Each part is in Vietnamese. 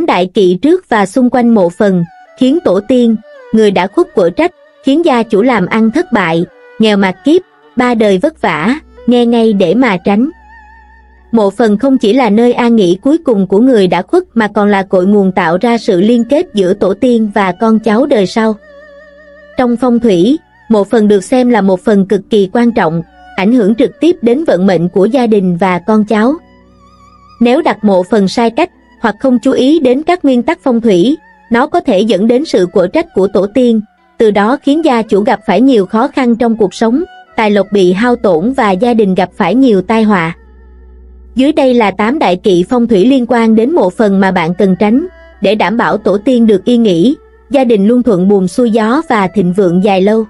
đại kỵ trước và xung quanh mộ phần, khiến tổ tiên, người đã khuất quở trách, khiến gia chủ làm ăn thất bại, nghèo mạt kiếp, 3 đời vất vả, nghe ngay để mà tránh. Mộ phần không chỉ là nơi an nghỉ cuối cùng của người đã khuất mà còn là cội nguồn tạo ra sự liên kết giữa tổ tiên và con cháu đời sau. Trong phong thủy, mộ phần được xem là một phần cực kỳ quan trọng, ảnh hưởng trực tiếp đến vận mệnh của gia đình và con cháu. Nếu đặt mộ phần sai cách hoặc không chú ý đến các nguyên tắc phong thủy, nó có thể dẫn đến sự quở trách của tổ tiên, từ đó khiến gia chủ gặp phải nhiều khó khăn trong cuộc sống, tài lộc bị hao tổn và gia đình gặp phải nhiều tai họa. Dưới đây là 8 đại kỵ phong thủy liên quan đến mộ phần mà bạn cần tránh, để đảm bảo tổ tiên được yên nghỉ, gia đình luôn thuận buồm xuôi gió và thịnh vượng dài lâu.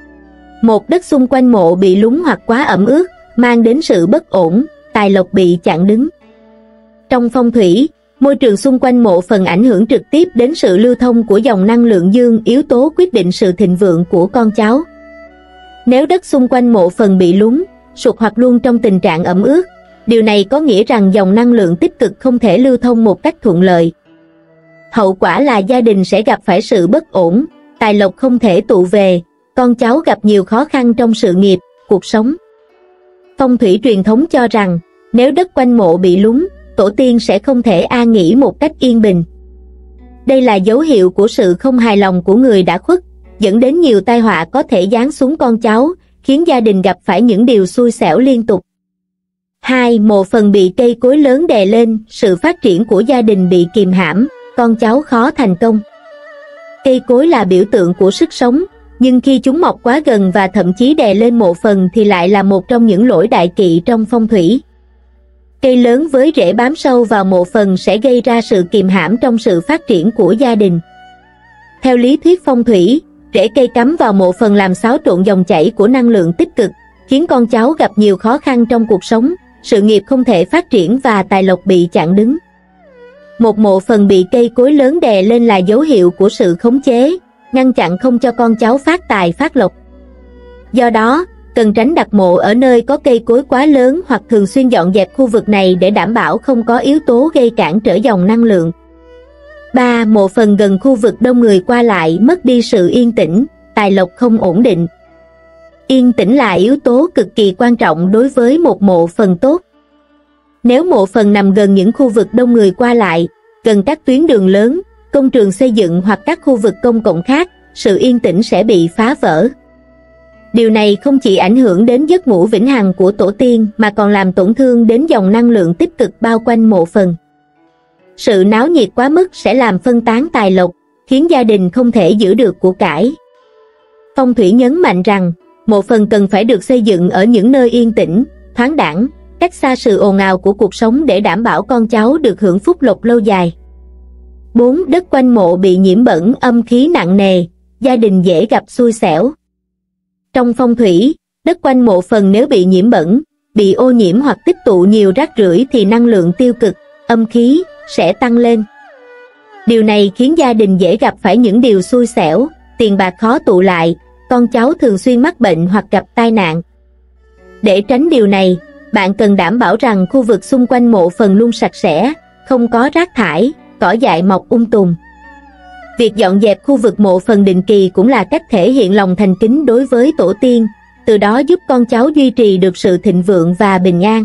1. Đất xung quanh mộ bị lún hoặc quá ẩm ướt, mang đến sự bất ổn, tài lộc bị chặn đứng. Trong phong thủy, môi trường xung quanh mộ phần ảnh hưởng trực tiếp đến sự lưu thông của dòng năng lượng dương, yếu tố quyết định sự thịnh vượng của con cháu. Nếu đất xung quanh mộ phần bị lún, sụt hoặc luôn trong tình trạng ẩm ướt, điều này có nghĩa rằng dòng năng lượng tích cực không thể lưu thông một cách thuận lợi. Hậu quả là gia đình sẽ gặp phải sự bất ổn, tài lộc không thể tụ về, con cháu gặp nhiều khó khăn trong sự nghiệp, cuộc sống. Phong thủy truyền thống cho rằng, nếu đất quanh mộ bị lún, tổ tiên sẽ không thể an nghỉ một cách yên bình. Đây là dấu hiệu của sự không hài lòng của người đã khuất, dẫn đến nhiều tai họa có thể giáng xuống con cháu, khiến gia đình gặp phải những điều xui xẻo liên tục. 2. Mộ phần bị cây cối lớn đè lên, sự phát triển của gia đình bị kìm hãm, con cháu khó thành công. Cây cối là biểu tượng của sức sống, nhưng khi chúng mọc quá gần và thậm chí đè lên mộ phần thì lại là một trong những lỗi đại kỵ trong phong thủy. Cây lớn với rễ bám sâu vào mộ phần sẽ gây ra sự kìm hãm trong sự phát triển của gia đình. Theo lý thuyết phong thủy, rễ cây cắm vào mộ phần làm xáo trộn dòng chảy của năng lượng tích cực, khiến con cháu gặp nhiều khó khăn trong cuộc sống, sự nghiệp không thể phát triển và tài lộc bị chặn đứng. Một mộ phần bị cây cối lớn đè lên là dấu hiệu của sự khống chế, ngăn chặn không cho con cháu phát tài phát lộc. Do đó, cần tránh đặt mộ ở nơi có cây cối quá lớn hoặc thường xuyên dọn dẹp khu vực này để đảm bảo không có yếu tố gây cản trở dòng năng lượng. 3. Mộ phần gần khu vực đông người qua lại mất đi sự yên tĩnh, tài lộc không ổn định. Yên tĩnh là yếu tố cực kỳ quan trọng đối với một mộ phần tốt. Nếu mộ phần nằm gần những khu vực đông người qua lại, gần các tuyến đường lớn, công trường xây dựng hoặc các khu vực công cộng khác, sự yên tĩnh sẽ bị phá vỡ. Điều này không chỉ ảnh hưởng đến giấc ngủ vĩnh hằng của tổ tiên mà còn làm tổn thương đến dòng năng lượng tích cực bao quanh mộ phần. Sự náo nhiệt quá mức sẽ làm phân tán tài lộc, khiến gia đình không thể giữ được của cải. Phong thủy nhấn mạnh rằng, mộ phần cần phải được xây dựng ở những nơi yên tĩnh, thoáng đãng, cách xa sự ồn ào của cuộc sống để đảm bảo con cháu được hưởng phúc lộc lâu dài. 4. Đất quanh mộ bị nhiễm bẩn, âm khí nặng nề, gia đình dễ gặp xui xẻo. Trong phong thủy, đất quanh mộ phần nếu bị nhiễm bẩn, bị ô nhiễm hoặc tích tụ nhiều rác rưởi thì năng lượng tiêu cực, âm khí sẽ tăng lên. Điều này khiến gia đình dễ gặp phải những điều xui xẻo, tiền bạc khó tụ lại, con cháu thường xuyên mắc bệnh hoặc gặp tai nạn. Để tránh điều này, bạn cần đảm bảo rằng khu vực xung quanh mộ phần luôn sạch sẽ, không có rác thải, cỏ dại mọc tùm. Việc dọn dẹp khu vực mộ phần định kỳ cũng là cách thể hiện lòng thành kính đối với tổ tiên, từ đó giúp con cháu duy trì được sự thịnh vượng và bình an.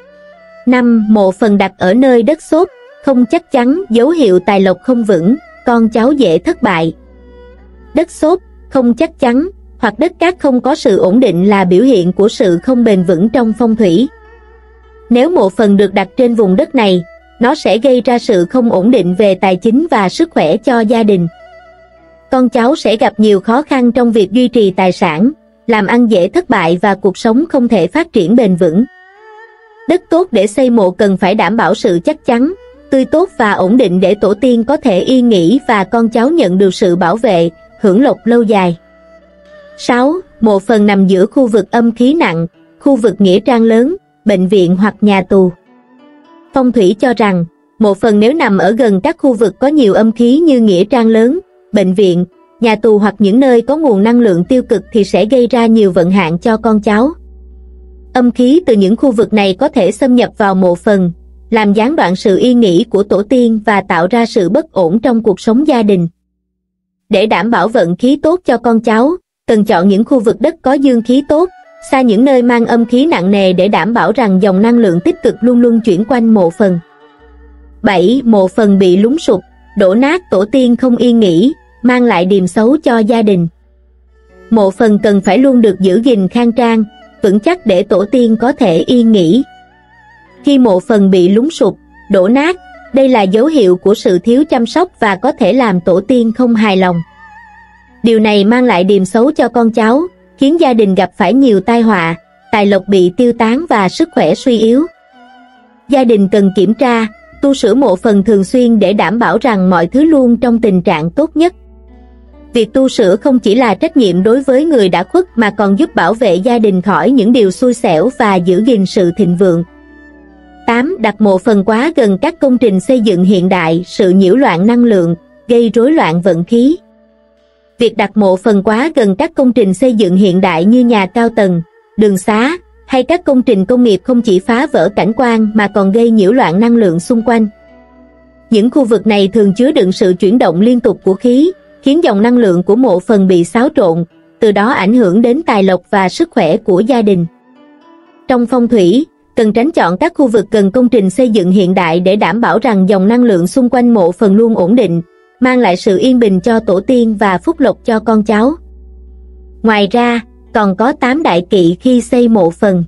5. Mộ phần đặt ở nơi đất xốp, không chắc chắn, dấu hiệu tài lộc không vững, con cháu dễ thất bại. Đất xốp, không chắc chắn, hoặc đất cát không có sự ổn định là biểu hiện của sự không bền vững trong phong thủy. Nếu mộ phần được đặt trên vùng đất này, nó sẽ gây ra sự không ổn định về tài chính và sức khỏe cho gia đình. Con cháu sẽ gặp nhiều khó khăn trong việc duy trì tài sản, làm ăn dễ thất bại và cuộc sống không thể phát triển bền vững. Đất tốt để xây mộ cần phải đảm bảo sự chắc chắn, tươi tốt và ổn định để tổ tiên có thể yên nghỉ và con cháu nhận được sự bảo vệ, hưởng lộc lâu dài. 6. Mộ phần nằm giữa khu vực âm khí nặng, khu vực nghĩa trang lớn, bệnh viện hoặc nhà tù. Phong thủy cho rằng, mộ phần nếu nằm ở gần các khu vực có nhiều âm khí như nghĩa trang lớn, bệnh viện, nhà tù hoặc những nơi có nguồn năng lượng tiêu cực thì sẽ gây ra nhiều vận hạn cho con cháu. Âm khí từ những khu vực này có thể xâm nhập vào mộ phần, làm gián đoạn sự yên nghỉ của tổ tiên và tạo ra sự bất ổn trong cuộc sống gia đình. Để đảm bảo vận khí tốt cho con cháu, cần chọn những khu vực đất có dương khí tốt, xa những nơi mang âm khí nặng nề để đảm bảo rằng dòng năng lượng tích cực luôn luôn chuyển quanh mộ phần. 7. Mộ phần bị lún sụp, đổ nát, tổ tiên không yên nghỉ, mang lại điềm xấu cho gia đình. Mộ phần cần phải luôn được giữ gìn khang trang, vững chắc để tổ tiên có thể yên nghỉ. Khi mộ phần bị lún sụp, đổ nát, đây là dấu hiệu của sự thiếu chăm sóc và có thể làm tổ tiên không hài lòng. Điều này mang lại điềm xấu cho con cháu, khiến gia đình gặp phải nhiều tai họa, tài lộc bị tiêu tán và sức khỏe suy yếu. Gia đình cần kiểm tra, tu sửa mộ phần thường xuyên để đảm bảo rằng mọi thứ luôn trong tình trạng tốt nhất. Việc tu sửa không chỉ là trách nhiệm đối với người đã khuất mà còn giúp bảo vệ gia đình khỏi những điều xui xẻo và giữ gìn sự thịnh vượng. 8. Đặt mộ phần quá gần các công trình xây dựng hiện đại, sự nhiễu loạn năng lượng, gây rối loạn vận khí. Việc đặt mộ phần quá gần các công trình xây dựng hiện đại như nhà cao tầng, đường xá hay các công trình công nghiệp không chỉ phá vỡ cảnh quan mà còn gây nhiễu loạn năng lượng xung quanh. Những khu vực này thường chứa đựng sự chuyển động liên tục của khí, khiến dòng năng lượng của mộ phần bị xáo trộn, từ đó ảnh hưởng đến tài lộc và sức khỏe của gia đình. Trong phong thủy, cần tránh chọn các khu vực gần công trình xây dựng hiện đại để đảm bảo rằng dòng năng lượng xung quanh mộ phần luôn ổn định, mang lại sự yên bình cho tổ tiên và phúc lộc cho con cháu. Ngoài ra, còn có 8 đại kỵ khi xây mộ phần.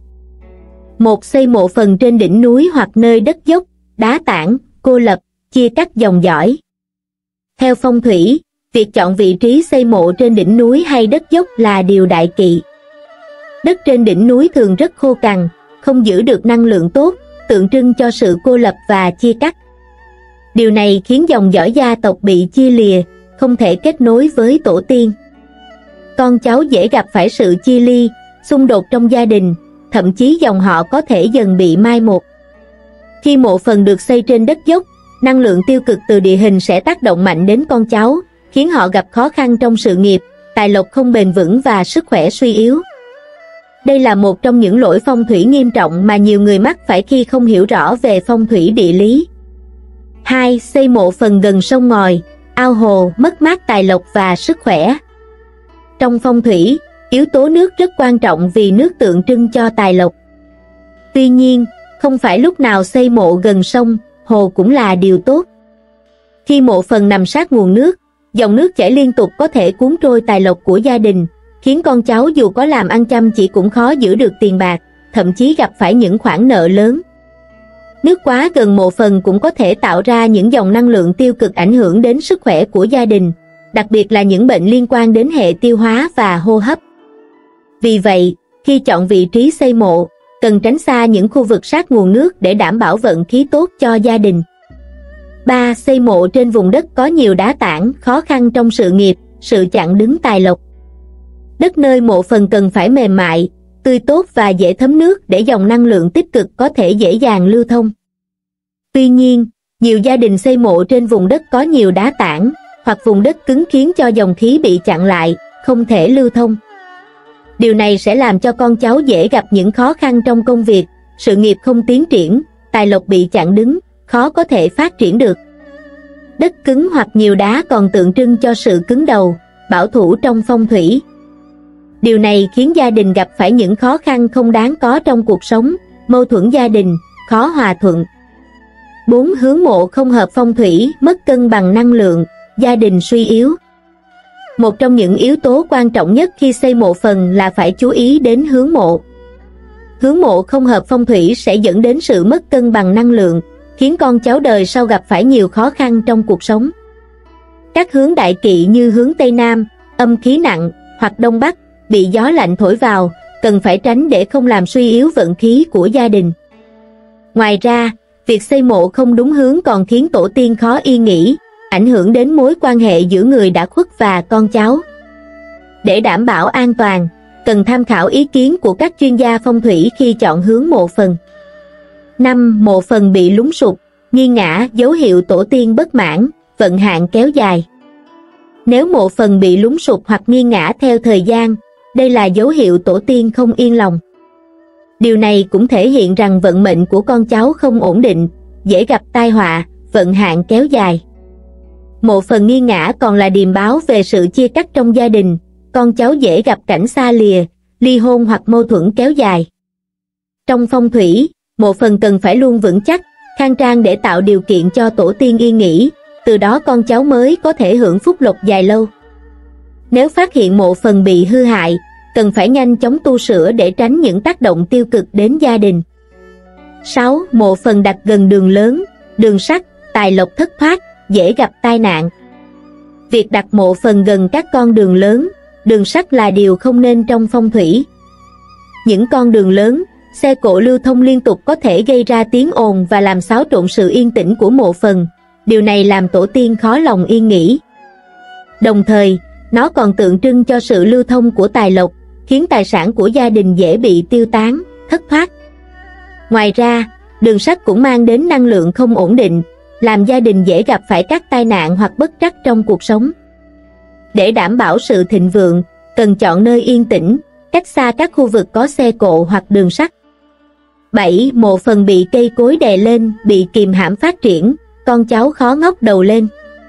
1. Xây mộ phần trên đỉnh núi hoặc nơi đất dốc, đá tảng, cô lập, chia cắt dòng dõi. Theo phong thủy, việc chọn vị trí xây mộ trên đỉnh núi hay đất dốc là điều đại kỵ. Đất trên đỉnh núi thường rất khô cằn, không giữ được năng lượng tốt, tượng trưng cho sự cô lập và chia cắt. Điều này khiến dòng dõi gia tộc bị chia lìa, không thể kết nối với tổ tiên. Con cháu dễ gặp phải sự chia ly, xung đột trong gia đình, thậm chí dòng họ có thể dần bị mai một. Khi mộ phần được xây trên đất dốc, năng lượng tiêu cực từ địa hình sẽ tác động mạnh đến con cháu, khiến họ gặp khó khăn trong sự nghiệp, tài lộc không bền vững và sức khỏe suy yếu. Đây là một trong những lỗi phong thủy nghiêm trọng mà nhiều người mắc phải khi không hiểu rõ về phong thủy địa lý. 2. Xây mộ phần gần sông ngòi, ao hồ, mất mát tài lộc và sức khỏe. Trong phong thủy, yếu tố nước rất quan trọng vì nước tượng trưng cho tài lộc. Tuy nhiên, không phải lúc nào xây mộ gần sông, hồ cũng là điều tốt. Khi mộ phần nằm sát nguồn nước, dòng nước chảy liên tục có thể cuốn trôi tài lộc của gia đình, khiến con cháu dù có làm ăn chăm chỉ cũng khó giữ được tiền bạc, thậm chí gặp phải những khoản nợ lớn. Nước quá gần mộ phần cũng có thể tạo ra những dòng năng lượng tiêu cực ảnh hưởng đến sức khỏe của gia đình, đặc biệt là những bệnh liên quan đến hệ tiêu hóa và hô hấp. Vì vậy, khi chọn vị trí xây mộ, cần tránh xa những khu vực sát nguồn nước để đảm bảo vận khí tốt cho gia đình. 3. Xây mộ trên vùng đất có nhiều đá tảng, khó khăn trong sự nghiệp, sự chặn đứng tài lộc. Đất nơi mộ phần cần phải mềm mại, tươi tốt và dễ thấm nước để dòng năng lượng tích cực có thể dễ dàng lưu thông. Tuy nhiên, nhiều gia đình xây mộ trên vùng đất có nhiều đá tảng hoặc vùng đất cứng khiến cho dòng khí bị chặn lại, không thể lưu thông. Điều này sẽ làm cho con cháu dễ gặp những khó khăn trong công việc, sự nghiệp không tiến triển, tài lộc bị chặn đứng, khó có thể phát triển được. Đất cứng hoặc nhiều đá còn tượng trưng cho sự cứng đầu, bảo thủ trong phong thủy. Điều này khiến gia đình gặp phải những khó khăn không đáng có trong cuộc sống, mâu thuẫn gia đình, khó hòa thuận. 4. Hướng mộ không hợp phong thủy, mất cân bằng năng lượng, gia đình suy yếu. Một trong những yếu tố quan trọng nhất khi xây mộ phần là phải chú ý đến hướng mộ. Hướng mộ không hợp phong thủy sẽ dẫn đến sự mất cân bằng năng lượng, khiến con cháu đời sau gặp phải nhiều khó khăn trong cuộc sống. Các hướng đại kỵ như hướng Tây Nam, âm khí nặng, hoặc Đông Bắc, bị gió lạnh thổi vào, cần phải tránh để không làm suy yếu vận khí của gia đình. Ngoài ra, việc xây mộ không đúng hướng còn khiến tổ tiên khó yên nghỉ, ảnh hưởng đến mối quan hệ giữa người đã khuất và con cháu. Để đảm bảo an toàn, cần tham khảo ý kiến của các chuyên gia phong thủy khi chọn hướng mộ phần. 5. Mộ phần bị lún sụp, nghiêng ngã, dấu hiệu tổ tiên bất mãn, vận hạn kéo dài. Nếu mộ phần bị lún sụp hoặc nghiêng ngã theo thời gian, đây là dấu hiệu tổ tiên không yên lòng. Điều này cũng thể hiện rằng vận mệnh của con cháu không ổn định, dễ gặp tai họa, vận hạn kéo dài. Mộ phần nghiêng ngả còn là điềm báo về sự chia cắt trong gia đình, con cháu dễ gặp cảnh xa lìa, ly hôn hoặc mâu thuẫn kéo dài. Trong phong thủy, mộ phần cần phải luôn vững chắc, khang trang để tạo điều kiện cho tổ tiên yên nghỉ, từ đó con cháu mới có thể hưởng phúc lộc dài lâu. Nếu phát hiện mộ phần bị hư hại, cần phải nhanh chóng tu sửa để tránh những tác động tiêu cực đến gia đình. 6. Mộ phần đặt gần đường lớn, đường sắt, tài lộc thất thoát, dễ gặp tai nạn. Việc đặt mộ phần gần các con đường lớn, đường sắt là điều không nên trong phong thủy. Những con đường lớn, xe cộ lưu thông liên tục có thể gây ra tiếng ồn và làm xáo trộn sự yên tĩnh của mộ phần. Điều này làm tổ tiên khó lòng yên nghỉ. Đồng thời, nó còn tượng trưng cho sự lưu thông của tài lộc, khiến tài sản của gia đình dễ bị tiêu tán, thất thoát. Ngoài ra, đường sắt cũng mang đến năng lượng không ổn định, làm gia đình dễ gặp phải các tai nạn hoặc bất trắc trong cuộc sống. Để đảm bảo sự thịnh vượng, cần chọn nơi yên tĩnh, cách xa các khu vực có xe cộ hoặc đường sắt. 7. Mộ phần bị cây cối đè lên, bị kìm hãm phát triển, con cháu khó ngóc đầu lên.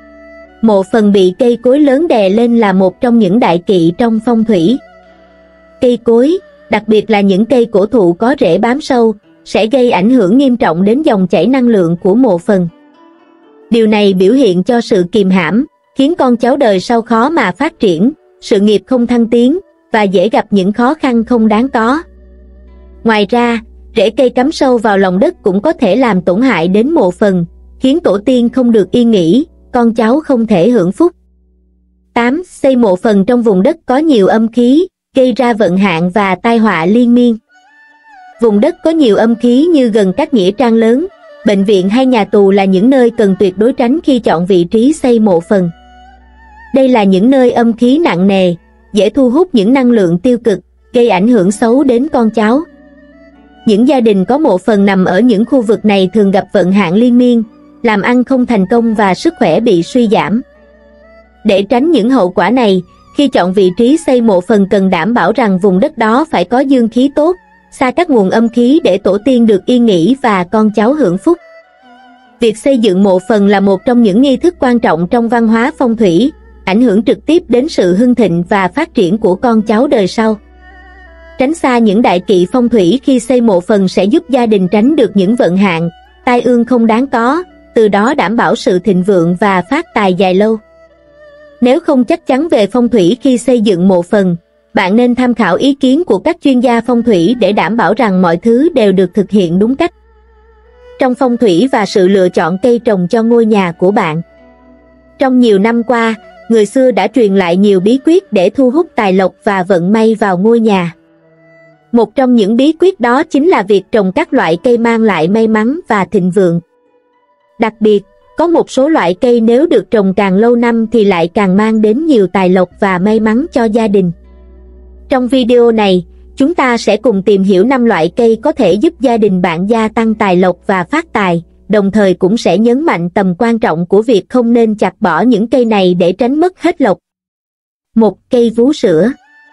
Mộ phần bị cây cối lớn đè lên là một trong những đại kỵ trong phong thủy. Cây cối, đặc biệt là những cây cổ thụ có rễ bám sâu, sẽ gây ảnh hưởng nghiêm trọng đến dòng chảy năng lượng của mộ phần. Điều này biểu hiện cho sự kìm hãm, khiến con cháu đời sau khó mà phát triển, sự nghiệp không thăng tiến, và dễ gặp những khó khăn không đáng có. Ngoài ra, rễ cây cắm sâu vào lòng đất cũng có thể làm tổn hại đến mộ phần, khiến tổ tiên không được yên nghỉ, con cháu không thể hưởng phúc. 8. Xây mộ phần trong vùng đất có nhiều âm khí, gây ra vận hạn và tai họa liên miên. Vùng đất có nhiều âm khí như gần các nghĩa trang lớn, bệnh viện hay nhà tù là những nơi cần tuyệt đối tránh khi chọn vị trí xây mộ phần. Đây là những nơi âm khí nặng nề, dễ thu hút những năng lượng tiêu cực, gây ảnh hưởng xấu đến con cháu. Những gia đình có mộ phần nằm ở những khu vực này thường gặp vận hạn liên miên, làm ăn không thành công và sức khỏe bị suy giảm. Để tránh những hậu quả này, khi chọn vị trí xây mộ phần cần đảm bảo rằng vùng đất đó phải có dương khí tốt, xa các nguồn âm khí để tổ tiên được yên nghỉ và con cháu hưởng phúc. Việc xây dựng mộ phần là một trong những nghi thức quan trọng trong văn hóa phong thủy, ảnh hưởng trực tiếp đến sự hưng thịnh và phát triển của con cháu đời sau. Tránh xa những đại kỵ phong thủy khi xây mộ phần sẽ giúp gia đình tránh được những vận hạn, tai ương không đáng có, từ đó đảm bảo sự thịnh vượng và phát tài dài lâu. Nếu không chắc chắn về phong thủy khi xây dựng mộ phần, bạn nên tham khảo ý kiến của các chuyên gia phong thủy để đảm bảo rằng mọi thứ đều được thực hiện đúng cách. Trong phong thủy và sự lựa chọn cây trồng cho ngôi nhà của bạn. Trong nhiều năm qua, người xưa đã truyền lại nhiều bí quyết để thu hút tài lộc và vận may vào ngôi nhà. Một trong những bí quyết đó chính là việc trồng các loại cây mang lại may mắn và thịnh vượng. Đặc biệt, có một số loại cây nếu được trồng càng lâu năm thì lại càng mang đến nhiều tài lộc và may mắn cho gia đình. Trong video này, chúng ta sẽ cùng tìm hiểu 5 loại cây có thể giúp gia đình bạn gia tăng tài lộc và phát tài, đồng thời cũng sẽ nhấn mạnh tầm quan trọng của việc không nên chặt bỏ những cây này để tránh mất hết lộc. 1. Cây vú sữa.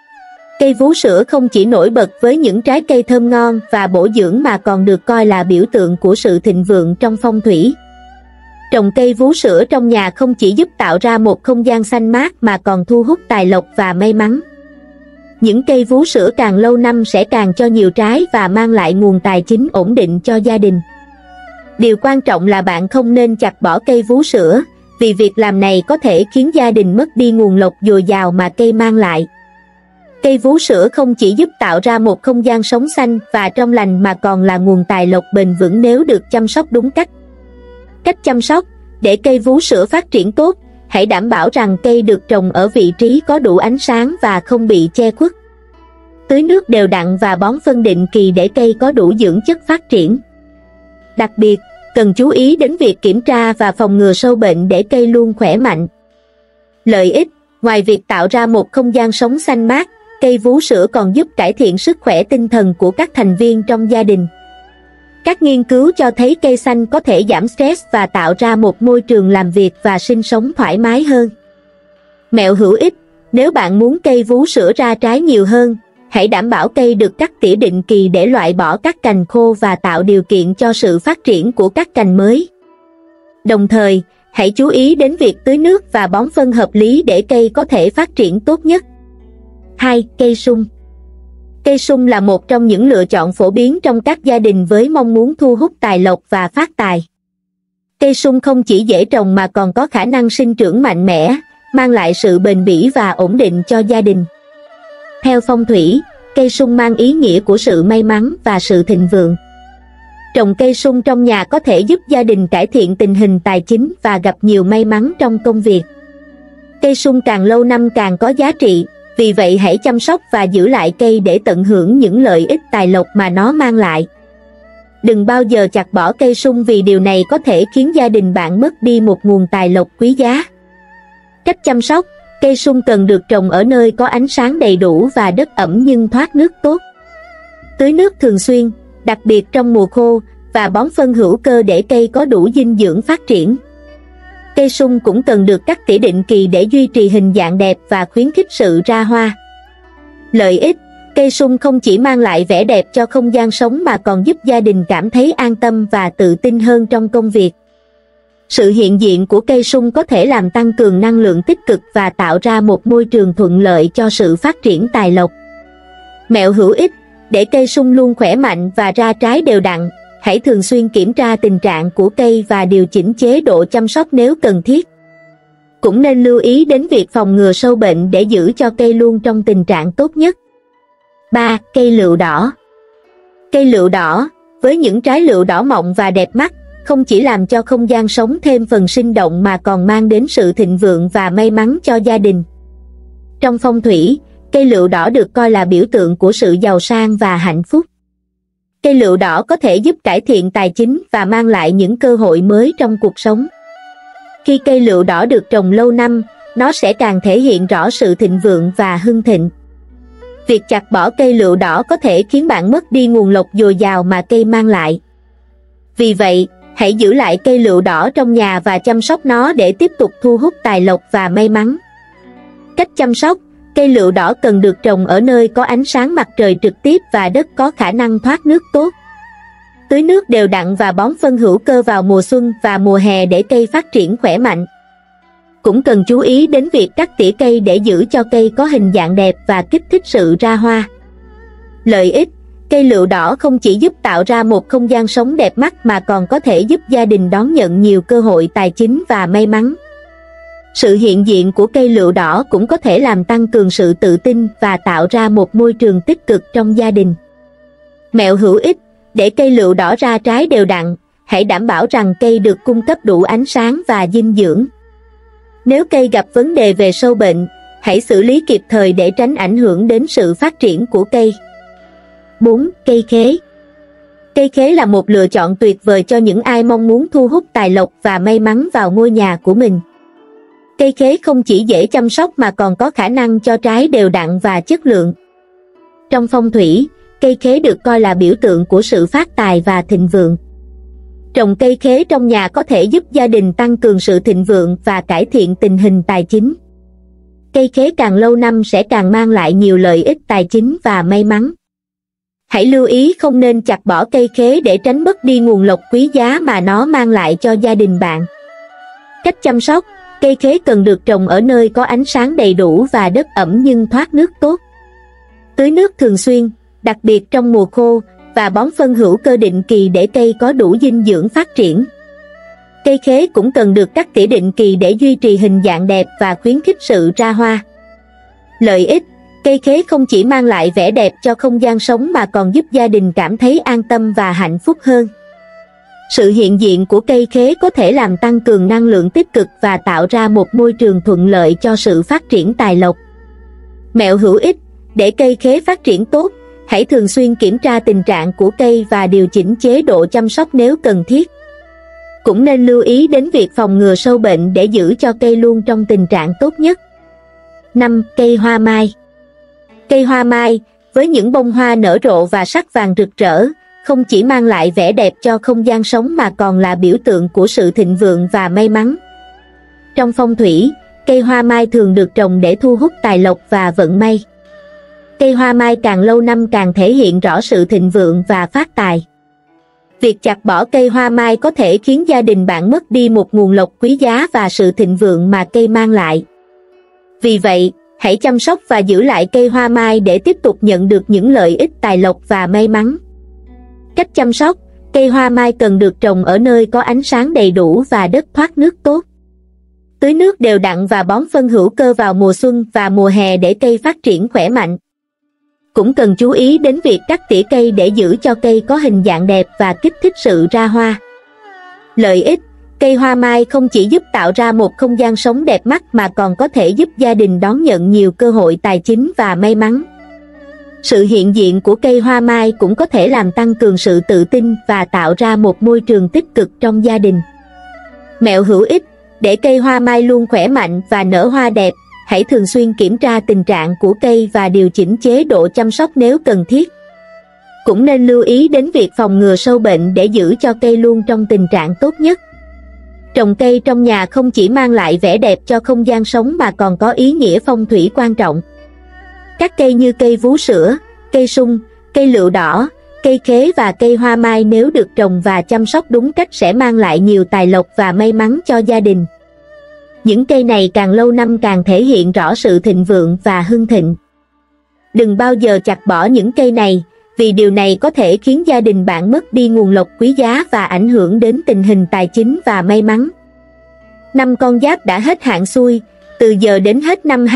Cây vú sữa không chỉ nổi bật với những trái cây thơm ngon và bổ dưỡng mà còn được coi là biểu tượng của sự thịnh vượng trong phong thủy. Trồng cây vú sữa trong nhà không chỉ giúp tạo ra một không gian xanh mát mà còn thu hút tài lộc và may mắn. Những cây vú sữa càng lâu năm sẽ càng cho nhiều trái và mang lại nguồn tài chính ổn định cho gia đình. Điều quan trọng là bạn không nên chặt bỏ cây vú sữa, vì việc làm này có thể khiến gia đình mất đi nguồn lộc dồi dào mà cây mang lại. Cây vú sữa không chỉ giúp tạo ra một không gian sống xanh và trong lành mà còn là nguồn tài lộc bền vững nếu được chăm sóc đúng cách. Cách chăm sóc: để cây vú sữa phát triển tốt, hãy đảm bảo rằng cây được trồng ở vị trí có đủ ánh sáng và không bị che khuất. Tưới nước đều đặn và bón phân định kỳ để cây có đủ dưỡng chất phát triển. Đặc biệt, cần chú ý đến việc kiểm tra và phòng ngừa sâu bệnh để cây luôn khỏe mạnh. Lợi ích: ngoài việc tạo ra một không gian sống xanh mát, cây vú sữa còn giúp cải thiện sức khỏe tinh thần của các thành viên trong gia đình. Các nghiên cứu cho thấy cây xanh có thể giảm stress và tạo ra một môi trường làm việc và sinh sống thoải mái hơn. Mẹo hữu ích: nếu bạn muốn cây vú sữa ra trái nhiều hơn, hãy hãy đảm bảo cây được cắt tỉa định kỳ để loại bỏ các cành khô và tạo điều kiện cho sự phát triển của các cành mới. Đồng thời, hãy chú ý đến việc tưới nước và bón phân hợp lý để cây có thể phát triển tốt nhất. 2. Cây sung. Cây sung là một trong những lựa chọn phổ biến trong các gia đình với mong muốn thu hút tài lộc và phát tài. Cây sung không chỉ dễ trồng mà còn có khả năng sinh trưởng mạnh mẽ, mang lại sự bền bỉ và ổn định cho gia đình. Theo phong thủy, cây sung mang ý nghĩa của sự may mắn và sự thịnh vượng. Trồng cây sung trong nhà có thể giúp gia đình cải thiện tình hình tài chính và gặp nhiều may mắn trong công việc. Cây sung càng lâu năm càng có giá trị, vì vậy hãy chăm sóc và giữ lại cây để tận hưởng những lợi ích tài lộc mà nó mang lại. Đừng bao giờ chặt bỏ cây sung vì điều này có thể khiến gia đình bạn mất đi một nguồn tài lộc quý giá. Cách chăm sóc: cây sung cần được trồng ở nơi có ánh sáng đầy đủ và đất ẩm nhưng thoát nước tốt. Tưới nước thường xuyên, đặc biệt trong mùa khô, và bón phân hữu cơ để cây có đủ dinh dưỡng phát triển. Cây sung cũng cần được cắt tỉa định kỳ để duy trì hình dạng đẹp và khuyến khích sự ra hoa. Lợi ích: cây sung không chỉ mang lại vẻ đẹp cho không gian sống mà còn giúp gia đình cảm thấy an tâm và tự tin hơn trong công việc. Sự hiện diện của cây sung có thể làm tăng cường năng lượng tích cực và tạo ra một môi trường thuận lợi cho sự phát triển tài lộc. Mẹo hữu ích: để cây sung luôn khỏe mạnh và ra trái đều đặn, hãy thường xuyên kiểm tra tình trạng của cây và điều chỉnh chế độ chăm sóc nếu cần thiết. Cũng nên lưu ý đến việc phòng ngừa sâu bệnh để giữ cho cây luôn trong tình trạng tốt nhất. 3. Cây lựu đỏ. Cây lựu đỏ, với những trái lựu đỏ mọng và đẹp mắt, không chỉ làm cho không gian sống thêm phần sinh động mà còn mang đến sự thịnh vượng và may mắn cho gia đình. Trong phong thủy, cây lựu đỏ được coi là biểu tượng của sự giàu sang và hạnh phúc. Cây lựu đỏ có thể giúp cải thiện tài chính và mang lại những cơ hội mới trong cuộc sống. Khi cây lựu đỏ được trồng lâu năm, nó sẽ càng thể hiện rõ sự thịnh vượng và hưng thịnh. Việc chặt bỏ cây lựu đỏ có thể khiến bạn mất đi nguồn lộc dồi dào mà cây mang lại. Vì vậy, hãy giữ lại cây lựu đỏ trong nhà và chăm sóc nó để tiếp tục thu hút tài lộc và may mắn. Cách chăm sóc: cây lựu đỏ cần được trồng ở nơi có ánh sáng mặt trời trực tiếp và đất có khả năng thoát nước tốt. Tưới nước đều đặn và bón phân hữu cơ vào mùa xuân và mùa hè để cây phát triển khỏe mạnh. Cũng cần chú ý đến việc cắt tỉa cây để giữ cho cây có hình dạng đẹp và kích thích sự ra hoa. Lợi ích: cây lựu đỏ không chỉ giúp tạo ra một không gian sống đẹp mắt mà còn có thể giúp gia đình đón nhận nhiều cơ hội tài chính và may mắn. Sự hiện diện của cây lựu đỏ cũng có thể làm tăng cường sự tự tin và tạo ra một môi trường tích cực trong gia đình. Mẹo hữu ích: để cây lựu đỏ ra trái đều đặn, hãy đảm bảo rằng cây được cung cấp đủ ánh sáng và dinh dưỡng. Nếu cây gặp vấn đề về sâu bệnh, hãy xử lý kịp thời để tránh ảnh hưởng đến sự phát triển của cây. 4. Cây khế. Cây khế là một lựa chọn tuyệt vời cho những ai mong muốn thu hút tài lộc và may mắn vào ngôi nhà của mình. Cây khế không chỉ dễ chăm sóc mà còn có khả năng cho trái đều đặn và chất lượng. Trong phong thủy, cây khế được coi là biểu tượng của sự phát tài và thịnh vượng. Trồng cây khế trong nhà có thể giúp gia đình tăng cường sự thịnh vượng và cải thiện tình hình tài chính. Cây khế càng lâu năm sẽ càng mang lại nhiều lợi ích tài chính và may mắn. Hãy lưu ý không nên chặt bỏ cây khế để tránh mất đi nguồn lộc quý giá mà nó mang lại cho gia đình bạn. Cách chăm sóc: cây khế cần được trồng ở nơi có ánh sáng đầy đủ và đất ẩm nhưng thoát nước tốt. Tưới nước thường xuyên, đặc biệt trong mùa khô, và bón phân hữu cơ định kỳ để cây có đủ dinh dưỡng phát triển. Cây khế cũng cần được cắt tỉa định kỳ để duy trì hình dạng đẹp và khuyến khích sự ra hoa. Lợi ích: cây khế không chỉ mang lại vẻ đẹp cho không gian sống mà còn giúp gia đình cảm thấy an tâm và hạnh phúc hơn. Sự hiện diện của cây khế có thể làm tăng cường năng lượng tích cực và tạo ra một môi trường thuận lợi cho sự phát triển tài lộc. Mẹo hữu ích: để cây khế phát triển tốt, hãy thường xuyên kiểm tra tình trạng của cây và điều chỉnh chế độ chăm sóc nếu cần thiết. Cũng nên lưu ý đến việc phòng ngừa sâu bệnh để giữ cho cây luôn trong tình trạng tốt nhất. 5. Cây hoa mai. Cây hoa mai, với những bông hoa nở rộ và sắc vàng rực rỡ, không chỉ mang lại vẻ đẹp cho không gian sống mà còn là biểu tượng của sự thịnh vượng và may mắn. Trong phong thủy, cây hoa mai thường được trồng để thu hút tài lộc và vận may. cây hoa mai càng lâu năm càng thể hiện rõ sự thịnh vượng và phát tài. Việc chặt bỏ cây hoa mai có thể khiến gia đình bạn mất đi một nguồn lộc quý giá và sự thịnh vượng mà cây mang lại. Vì vậy, hãy chăm sóc và giữ lại cây hoa mai để tiếp tục nhận được những lợi ích tài lộc và may mắn. Cách chăm sóc: cây hoa mai cần được trồng ở nơi có ánh sáng đầy đủ và đất thoát nước tốt. Tưới nước đều đặn và bón phân hữu cơ vào mùa xuân và mùa hè để cây phát triển khỏe mạnh. Cũng cần chú ý đến việc cắt tỉa cây để giữ cho cây có hình dạng đẹp và kích thích sự ra hoa. Lợi ích: cây hoa mai không chỉ giúp tạo ra một không gian sống đẹp mắt mà còn có thể giúp gia đình đón nhận nhiều cơ hội tài chính và may mắn. Sự hiện diện của cây hoa mai cũng có thể làm tăng cường sự tự tin và tạo ra một môi trường tích cực trong gia đình. Mẹo hữu ích: để cây hoa mai luôn khỏe mạnh và nở hoa đẹp, hãy thường xuyên kiểm tra tình trạng của cây và điều chỉnh chế độ chăm sóc nếu cần thiết. Cũng nên lưu ý đến việc phòng ngừa sâu bệnh để giữ cho cây luôn trong tình trạng tốt nhất. Trồng cây trong nhà không chỉ mang lại vẻ đẹp cho không gian sống mà còn có ý nghĩa phong thủy quan trọng. Các cây như cây vú sữa, cây sung, cây lựu đỏ, cây khế và cây hoa mai nếu được trồng và chăm sóc đúng cách sẽ mang lại nhiều tài lộc và may mắn cho gia đình. Những cây này càng lâu năm càng thể hiện rõ sự thịnh vượng và hưng thịnh. Đừng bao giờ chặt bỏ những cây này, vì điều này có thể khiến gia đình bạn mất đi nguồn lộc quý giá và ảnh hưởng đến tình hình tài chính và may mắn. Năm Con Giáp đã hết hạn xui, từ giờ đến hết năm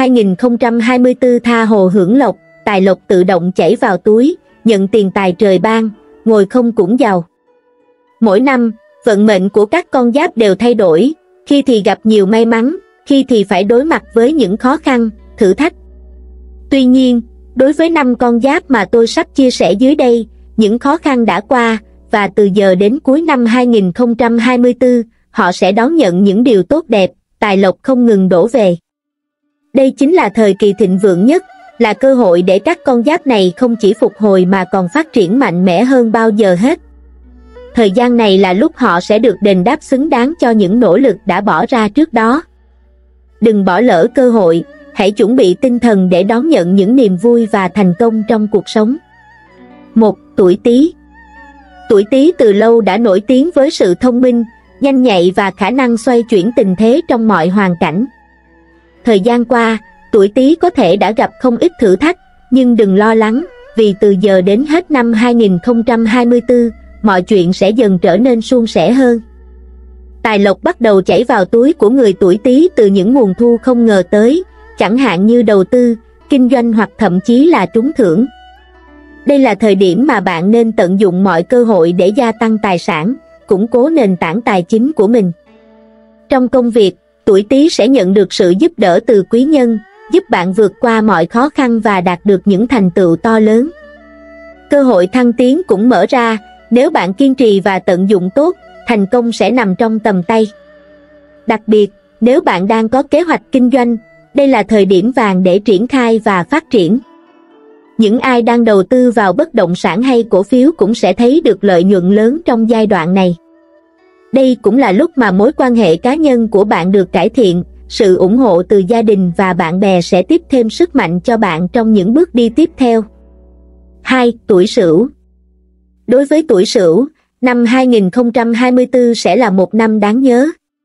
2024 tha hồ hưởng lộc, tài lộc tự động chảy vào túi, nhận tiền tài trời ban, ngồi không cũng giàu. Mỗi năm, vận mệnh của các con giáp đều thay đổi, khi thì gặp nhiều may mắn, khi thì phải đối mặt với những khó khăn, thử thách. Tuy nhiên, đối với 5 con giáp mà tôi sắp chia sẻ dưới đây, những khó khăn đã qua, và từ giờ đến cuối năm 2024, họ sẽ đón nhận những điều tốt đẹp, tài lộc không ngừng đổ về. Đây chính là thời kỳ thịnh vượng nhất, là cơ hội để các con giáp này không chỉ phục hồi mà còn phát triển mạnh mẽ hơn bao giờ hết. Thời gian này là lúc họ sẽ được đền đáp xứng đáng cho những nỗ lực đã bỏ ra trước đó. Đừng bỏ lỡ cơ hội, hãy chuẩn bị tinh thần để đón nhận những niềm vui và thành công trong cuộc sống. 1. Tuổi Tý. Tuổi Tý từ lâu đã nổi tiếng với sự thông minh, nhanh nhạy và khả năng xoay chuyển tình thế trong mọi hoàn cảnh. Thời gian qua, tuổi Tý có thể đã gặp không ít thử thách, nhưng đừng lo lắng, vì từ giờ đến hết năm 2024, mọi chuyện sẽ dần trở nên suôn sẻ hơn. Tài lộc bắt đầu chảy vào túi của người tuổi Tý từ những nguồn thu không ngờ tới, chẳng hạn như đầu tư, kinh doanh hoặc thậm chí là trúng thưởng. Đây là thời điểm mà bạn nên tận dụng mọi cơ hội để gia tăng tài sản, củng cố nền tảng tài chính của mình. Trong công việc, tuổi Tý sẽ nhận được sự giúp đỡ từ quý nhân, giúp bạn vượt qua mọi khó khăn và đạt được những thành tựu to lớn. Cơ hội thăng tiến cũng mở ra, nếu bạn kiên trì và tận dụng tốt, thành công sẽ nằm trong tầm tay. Đặc biệt, nếu bạn đang có kế hoạch kinh doanh, đây là thời điểm vàng để triển khai và phát triển. Những ai đang đầu tư vào bất động sản hay cổ phiếu cũng sẽ thấy được lợi nhuận lớn trong giai đoạn này. Đây cũng là lúc mà mối quan hệ cá nhân của bạn được cải thiện, sự ủng hộ từ gia đình và bạn bè sẽ tiếp thêm sức mạnh cho bạn trong những bước đi tiếp theo. 2. Tuổi Sửu. Đối với tuổi Sửu, năm 2024 sẽ là một năm đáng nhớ.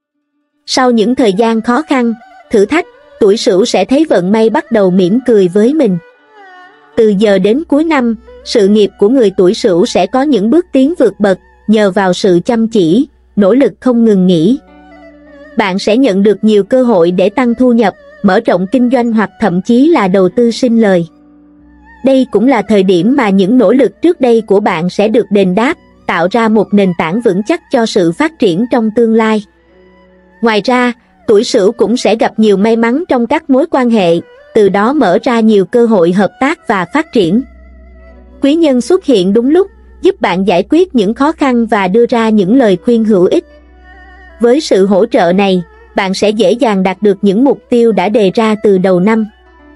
Sau những thời gian khó khăn, thử thách, tuổi Sửu sẽ thấy vận may bắt đầu mỉm cười với mình. Từ giờ đến cuối năm, sự nghiệp của người tuổi Sửu sẽ có những bước tiến vượt bậc, nhờ vào sự chăm chỉ, nỗ lực không ngừng nghỉ. Bạn sẽ nhận được nhiều cơ hội để tăng thu nhập, mở rộng kinh doanh hoặc thậm chí là đầu tư sinh lời. Đây cũng là thời điểm mà những nỗ lực trước đây của bạn sẽ được đền đáp, tạo ra một nền tảng vững chắc cho sự phát triển trong tương lai. Ngoài ra, tuổi Sửu cũng sẽ gặp nhiều may mắn trong các mối quan hệ, từ đó mở ra nhiều cơ hội hợp tác và phát triển. Quý nhân xuất hiện đúng lúc, giúp bạn giải quyết những khó khăn và đưa ra những lời khuyên hữu ích. Với sự hỗ trợ này, bạn sẽ dễ dàng đạt được những mục tiêu đã đề ra từ đầu năm.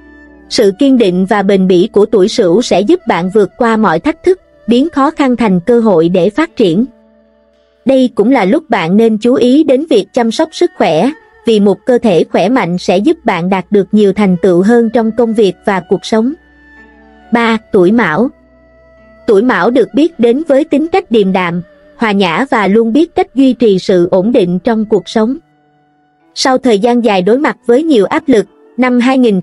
Sự kiên định và bền bỉ của tuổi Sửu sẽ giúp bạn vượt qua mọi thách thức, biến khó khăn thành cơ hội để phát triển. Đây cũng là lúc bạn nên chú ý đến việc chăm sóc sức khỏe, vì một cơ thể khỏe mạnh sẽ giúp bạn đạt được nhiều thành tựu hơn trong công việc và cuộc sống. 3. Tuổi Mão. Tuổi Mão được biết đến với tính cách điềm đạm, hòa nhã và luôn biết cách duy trì sự ổn định trong cuộc sống. Sau thời gian dài đối mặt với nhiều áp lực, năm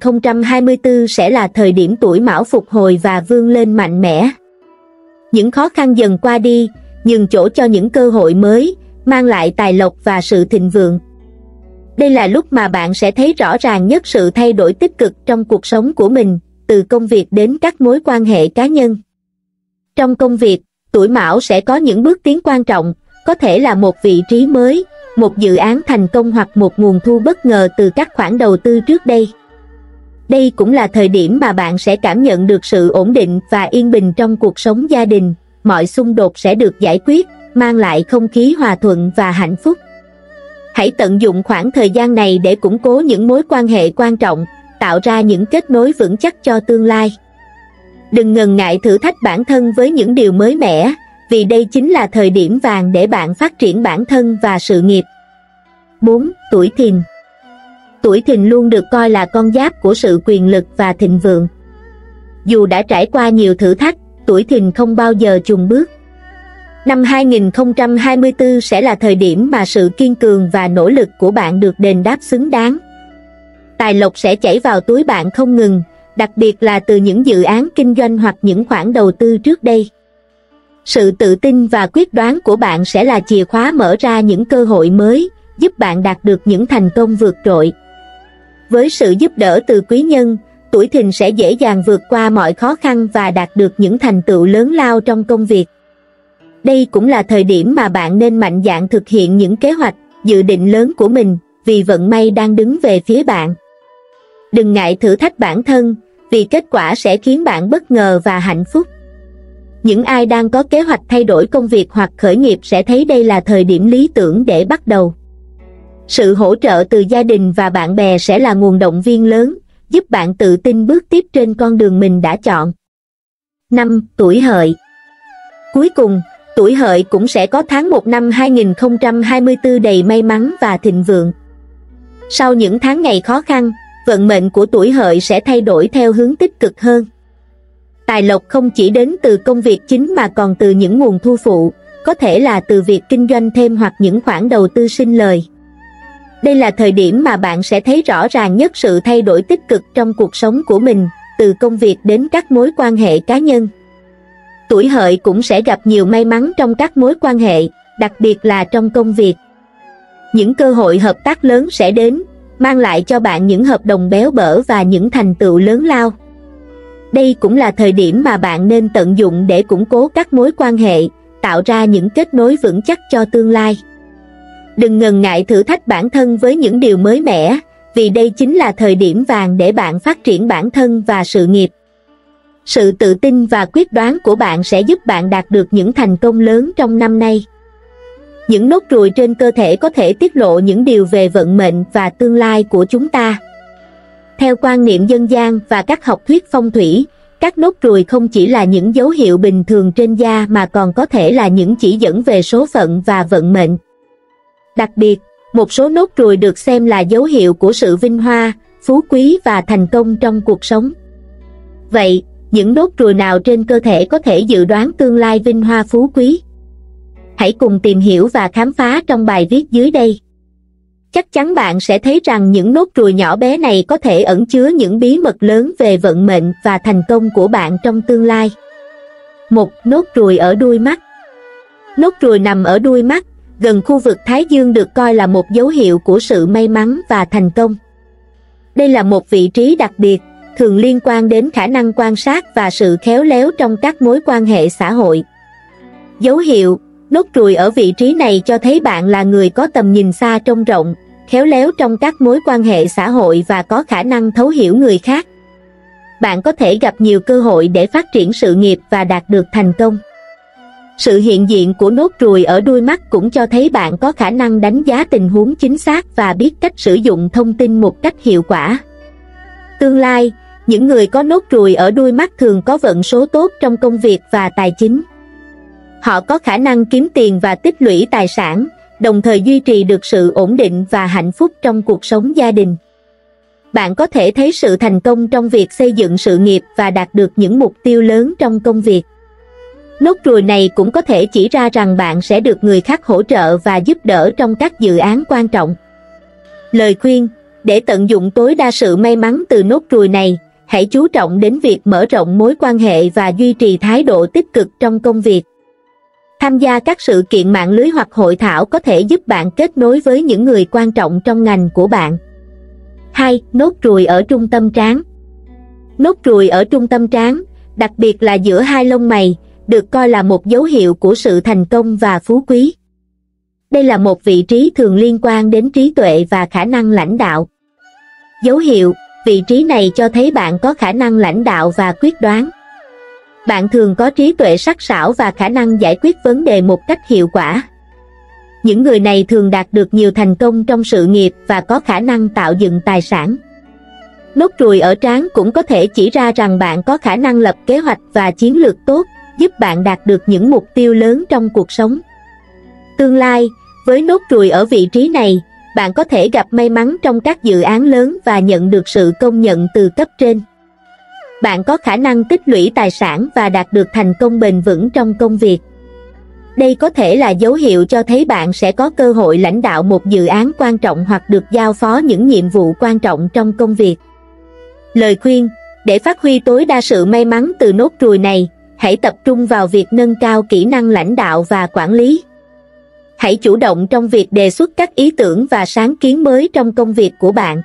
2024 sẽ là thời điểm tuổi Mão phục hồi và vươn lên mạnh mẽ. Những khó khăn dần qua đi, nhường chỗ cho những cơ hội mới, mang lại tài lộc và sự thịnh vượng. Đây là lúc mà bạn sẽ thấy rõ ràng nhất sự thay đổi tích cực trong cuộc sống của mình, từ công việc đến các mối quan hệ cá nhân. Trong công việc, tuổi Mão sẽ có những bước tiến quan trọng, có thể là một vị trí mới, một dự án thành công hoặc một nguồn thu bất ngờ từ các khoản đầu tư trước đây. Đây cũng là thời điểm mà bạn sẽ cảm nhận được sự ổn định và yên bình trong cuộc sống gia đình, mọi xung đột sẽ được giải quyết, mang lại không khí hòa thuận và hạnh phúc. Hãy tận dụng khoảng thời gian này để củng cố những mối quan hệ quan trọng, tạo ra những kết nối vững chắc cho tương lai. Đừng ngần ngại thử thách bản thân với những điều mới mẻ, vì đây chính là thời điểm vàng để bạn phát triển bản thân và sự nghiệp. 4. Tuổi Thìn. Tuổi Thìn luôn được coi là con giáp của sự quyền lực và thịnh vượng. Dù đã trải qua nhiều thử thách, tuổi Thìn không bao giờ chùn bước. Năm 2024 sẽ là thời điểm mà sự kiên cường và nỗ lực của bạn được đền đáp xứng đáng. Tài lộc sẽ chảy vào túi bạn không ngừng, đặc biệt là từ những dự án kinh doanh hoặc những khoản đầu tư trước đây. Sự tự tin và quyết đoán của bạn sẽ là chìa khóa mở ra những cơ hội mới, giúp bạn đạt được những thành công vượt trội. Với sự giúp đỡ từ quý nhân, tuổi Thìn sẽ dễ dàng vượt qua mọi khó khăn và đạt được những thành tựu lớn lao trong công việc. Đây cũng là thời điểm mà bạn nên mạnh dạn thực hiện những kế hoạch, dự định lớn của mình, vì vận may đang đứng về phía bạn. Đừng ngại thử thách bản thân, vì kết quả sẽ khiến bạn bất ngờ và hạnh phúc. Những ai đang có kế hoạch thay đổi công việc hoặc khởi nghiệp sẽ thấy đây là thời điểm lý tưởng để bắt đầu. Sự hỗ trợ từ gia đình và bạn bè sẽ là nguồn động viên lớn, giúp bạn tự tin bước tiếp trên con đường mình đã chọn. 5. Tuổi Hợi. Cuối cùng, tuổi Hợi cũng sẽ có tháng 1 năm 2024 đầy may mắn và thịnh vượng. Sau những tháng ngày khó khăn, vận mệnh của tuổi Hợi sẽ thay đổi theo hướng tích cực hơn. Tài lộc không chỉ đến từ công việc chính mà còn từ những nguồn thu phụ, có thể là từ việc kinh doanh thêm hoặc những khoản đầu tư sinh lời. Đây là thời điểm mà bạn sẽ thấy rõ ràng nhất sự thay đổi tích cực trong cuộc sống của mình, từ công việc đến các mối quan hệ cá nhân. Tuổi Hợi cũng sẽ gặp nhiều may mắn trong các mối quan hệ, đặc biệt là trong công việc. Những cơ hội hợp tác lớn sẽ đến, mang lại cho bạn những hợp đồng béo bở và những thành tựu lớn lao. Đây cũng là thời điểm mà bạn nên tận dụng để củng cố các mối quan hệ, tạo ra những kết nối vững chắc cho tương lai. Đừng ngần ngại thử thách bản thân với những điều mới mẻ, vì đây chính là thời điểm vàng để bạn phát triển bản thân và sự nghiệp. Sự tự tin và quyết đoán của bạn sẽ giúp bạn đạt được những thành công lớn trong năm nay. Những nốt ruồi trên cơ thể có thể tiết lộ những điều về vận mệnh và tương lai của chúng ta. Theo quan niệm dân gian và các học thuyết phong thủy, các nốt ruồi không chỉ là những dấu hiệu bình thường trên da mà còn có thể là những chỉ dẫn về số phận và vận mệnh. Đặc biệt, một số nốt ruồi được xem là dấu hiệu của sự vinh hoa, phú quý và thành công trong cuộc sống. Vậy, những nốt ruồi nào trên cơ thể có thể dự đoán tương lai vinh hoa phú quý? Hãy cùng tìm hiểu và khám phá trong bài viết dưới đây. Chắc chắn bạn sẽ thấy rằng những nốt ruồi nhỏ bé này có thể ẩn chứa những bí mật lớn về vận mệnh và thành công của bạn trong tương lai. 1. Nốt ruồi ở đuôi mắt. Nốt ruồi nằm ở đuôi mắt, gần khu vực thái dương được coi là một dấu hiệu của sự may mắn và thành công. Đây là một vị trí đặc biệt, thường liên quan đến khả năng quan sát và sự khéo léo trong các mối quan hệ xã hội. Dấu hiệu, nốt ruồi ở vị trí này cho thấy bạn là người có tầm nhìn xa trông rộng, khéo léo trong các mối quan hệ xã hội và có khả năng thấu hiểu người khác. Bạn có thể gặp nhiều cơ hội để phát triển sự nghiệp và đạt được thành công. Sự hiện diện của nốt ruồi ở đuôi mắt cũng cho thấy bạn có khả năng đánh giá tình huống chính xác và biết cách sử dụng thông tin một cách hiệu quả. Tương lai, những người có nốt ruồi ở đuôi mắt thường có vận số tốt trong công việc và tài chính. Họ có khả năng kiếm tiền và tích lũy tài sản, đồng thời duy trì được sự ổn định và hạnh phúc trong cuộc sống gia đình. Bạn có thể thấy sự thành công trong việc xây dựng sự nghiệp và đạt được những mục tiêu lớn trong công việc. Nốt ruồi này cũng có thể chỉ ra rằng bạn sẽ được người khác hỗ trợ và giúp đỡ trong các dự án quan trọng. Lời khuyên, để tận dụng tối đa sự may mắn từ nốt ruồi này, hãy chú trọng đến việc mở rộng mối quan hệ và duy trì thái độ tích cực trong công việc. Tham gia các sự kiện mạng lưới hoặc hội thảo có thể giúp bạn kết nối với những người quan trọng trong ngành của bạn. 2. Nốt ruồi ở trung tâm trán. Nốt ruồi ở trung tâm trán, đặc biệt là giữa hai lông mày, được coi là một dấu hiệu của sự thành công và phú quý. Đây là một vị trí thường liên quan đến trí tuệ và khả năng lãnh đạo. Dấu hiệu, vị trí này cho thấy bạn có khả năng lãnh đạo và quyết đoán. Bạn thường có trí tuệ sắc sảo và khả năng giải quyết vấn đề một cách hiệu quả. Những người này thường đạt được nhiều thành công trong sự nghiệp và có khả năng tạo dựng tài sản. Nốt ruồi ở trán cũng có thể chỉ ra rằng bạn có khả năng lập kế hoạch và chiến lược tốt, giúp bạn đạt được những mục tiêu lớn trong cuộc sống. Tương lai, với nốt ruồi ở vị trí này, bạn có thể gặp may mắn trong các dự án lớn và nhận được sự công nhận từ cấp trên. Bạn có khả năng tích lũy tài sản và đạt được thành công bền vững trong công việc. Đây có thể là dấu hiệu cho thấy bạn sẽ có cơ hội lãnh đạo một dự án quan trọng hoặc được giao phó những nhiệm vụ quan trọng trong công việc. Lời khuyên, để phát huy tối đa sự may mắn từ nốt ruồi này, hãy tập trung vào việc nâng cao kỹ năng lãnh đạo và quản lý. Hãy chủ động trong việc đề xuất các ý tưởng và sáng kiến mới trong công việc của bạn.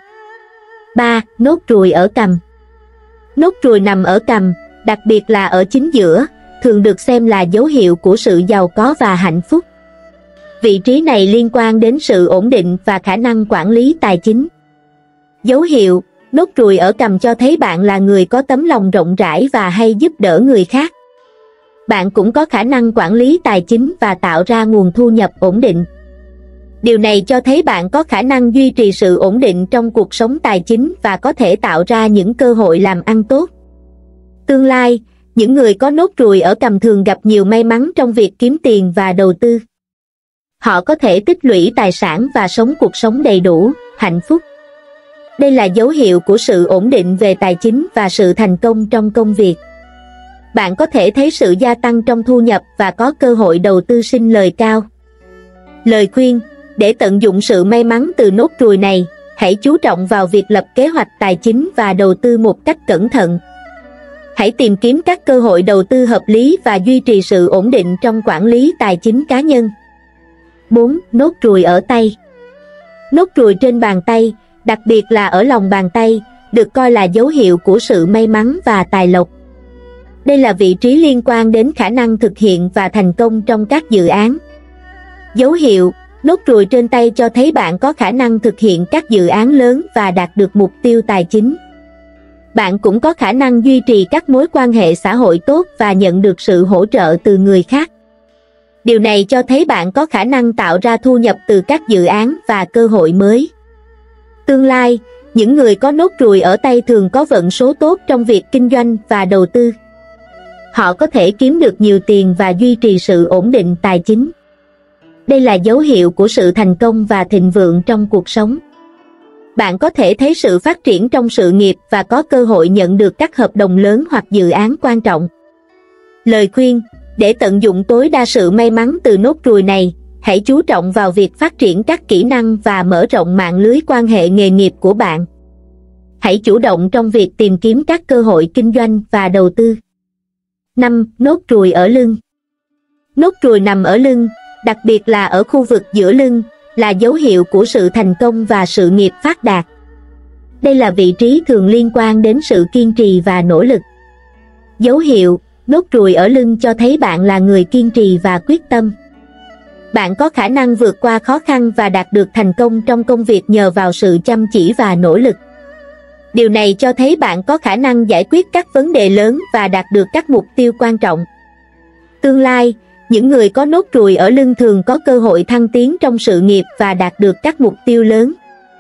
3. Nốt ruồi ở cằm. Nốt ruồi nằm ở cằm, đặc biệt là ở chính giữa, thường được xem là dấu hiệu của sự giàu có và hạnh phúc. Vị trí này liên quan đến sự ổn định và khả năng quản lý tài chính. Dấu hiệu, nốt ruồi ở cằm cho thấy bạn là người có tấm lòng rộng rãi và hay giúp đỡ người khác. Bạn cũng có khả năng quản lý tài chính và tạo ra nguồn thu nhập ổn định. Điều này cho thấy bạn có khả năng duy trì sự ổn định trong cuộc sống tài chính và có thể tạo ra những cơ hội làm ăn tốt. Tương lai, những người có nốt ruồi ở cằm thường gặp nhiều may mắn trong việc kiếm tiền và đầu tư. Họ có thể tích lũy tài sản và sống cuộc sống đầy đủ, hạnh phúc. Đây là dấu hiệu của sự ổn định về tài chính và sự thành công trong công việc. Bạn có thể thấy sự gia tăng trong thu nhập và có cơ hội đầu tư sinh lời cao. Lời khuyên, để tận dụng sự may mắn từ nốt ruồi này, hãy chú trọng vào việc lập kế hoạch tài chính và đầu tư một cách cẩn thận. Hãy tìm kiếm các cơ hội đầu tư hợp lý và duy trì sự ổn định trong quản lý tài chính cá nhân. 4. Nốt ruồi ở tay. Nốt ruồi trên bàn tay, đặc biệt là ở lòng bàn tay, được coi là dấu hiệu của sự may mắn và tài lộc. Đây là vị trí liên quan đến khả năng thực hiện và thành công trong các dự án. Dấu hiệu, nốt ruồi trên tay cho thấy bạn có khả năng thực hiện các dự án lớn và đạt được mục tiêu tài chính. Bạn cũng có khả năng duy trì các mối quan hệ xã hội tốt và nhận được sự hỗ trợ từ người khác. Điều này cho thấy bạn có khả năng tạo ra thu nhập từ các dự án và cơ hội mới. Tương lai, những người có nốt ruồi ở tay thường có vận số tốt trong việc kinh doanh và đầu tư. Họ có thể kiếm được nhiều tiền và duy trì sự ổn định tài chính. Đây là dấu hiệu của sự thành công và thịnh vượng trong cuộc sống. Bạn có thể thấy sự phát triển trong sự nghiệp và có cơ hội nhận được các hợp đồng lớn hoặc dự án quan trọng. Lời khuyên, để tận dụng tối đa sự may mắn từ nốt ruồi này, hãy chú trọng vào việc phát triển các kỹ năng và mở rộng mạng lưới quan hệ nghề nghiệp của bạn. Hãy chủ động trong việc tìm kiếm các cơ hội kinh doanh và đầu tư. 5. Nốt ruồi ở lưng. Nốt ruồi nằm ở lưng, đặc biệt là ở khu vực giữa lưng, là dấu hiệu của sự thành công và sự nghiệp phát đạt. Đây là vị trí thường liên quan đến sự kiên trì và nỗ lực. Dấu hiệu, nốt ruồi ở lưng cho thấy bạn là người kiên trì và quyết tâm. Bạn có khả năng vượt qua khó khăn và đạt được thành công trong công việc nhờ vào sự chăm chỉ và nỗ lực. Điều này cho thấy bạn có khả năng giải quyết các vấn đề lớn và đạt được các mục tiêu quan trọng. Tương lai, những người có nốt ruồi ở lưng thường có cơ hội thăng tiến trong sự nghiệp và đạt được các mục tiêu lớn.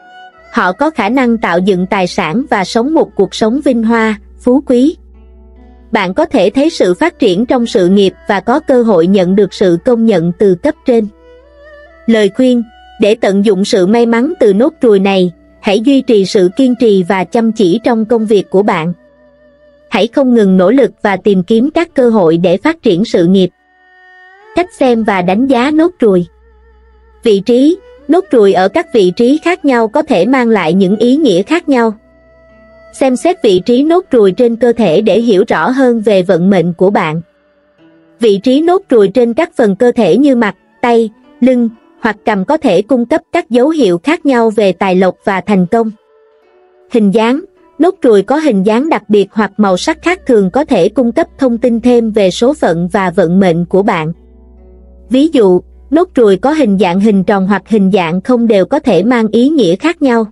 Họ có khả năng tạo dựng tài sản và sống một cuộc sống vinh hoa, phú quý. Bạn có thể thấy sự phát triển trong sự nghiệp và có cơ hội nhận được sự công nhận từ cấp trên. Lời khuyên, để tận dụng sự may mắn từ nốt ruồi này, Hãy duy trì sự kiên trì và chăm chỉ trong công việc của bạn. Hãy không ngừng nỗ lực và tìm kiếm các cơ hội để phát triển sự nghiệp. Cách xem và đánh giá nốt ruồi. Vị trí, nốt ruồi ở các vị trí khác nhau có thể mang lại những ý nghĩa khác nhau. Xem xét vị trí nốt ruồi trên cơ thể để hiểu rõ hơn về vận mệnh của bạn. Vị trí nốt ruồi trên các phần cơ thể như mặt, tay, lưng hoặc cằm có thể cung cấp các dấu hiệu khác nhau về tài lộc và thành công. Hình dáng, nốt ruồi có hình dáng đặc biệt hoặc màu sắc khác thường có thể cung cấp thông tin thêm về số phận và vận mệnh của bạn. Ví dụ, nốt ruồi có hình dạng hình tròn hoặc hình dạng không đều có thể mang ý nghĩa khác nhau.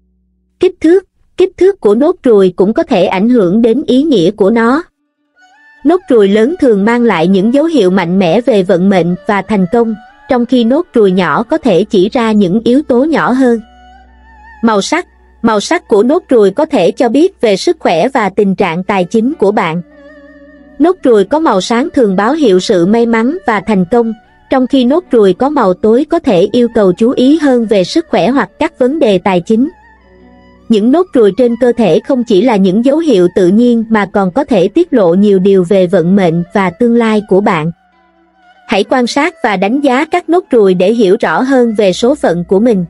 Kích thước của nốt ruồi cũng có thể ảnh hưởng đến ý nghĩa của nó. Nốt ruồi lớn thường mang lại những dấu hiệu mạnh mẽ về vận mệnh và thành công, trong khi nốt ruồi nhỏ có thể chỉ ra những yếu tố nhỏ hơn. Màu sắc của nốt ruồi có thể cho biết về sức khỏe và tình trạng tài chính của bạn. Nốt ruồi có màu sáng thường báo hiệu sự may mắn và thành công, trong khi nốt ruồi có màu tối có thể yêu cầu chú ý hơn về sức khỏe hoặc các vấn đề tài chính. Những nốt ruồi trên cơ thể không chỉ là những dấu hiệu tự nhiên mà còn có thể tiết lộ nhiều điều về vận mệnh và tương lai của bạn. Hãy quan sát và đánh giá các nốt ruồi để hiểu rõ hơn về số phận của mình.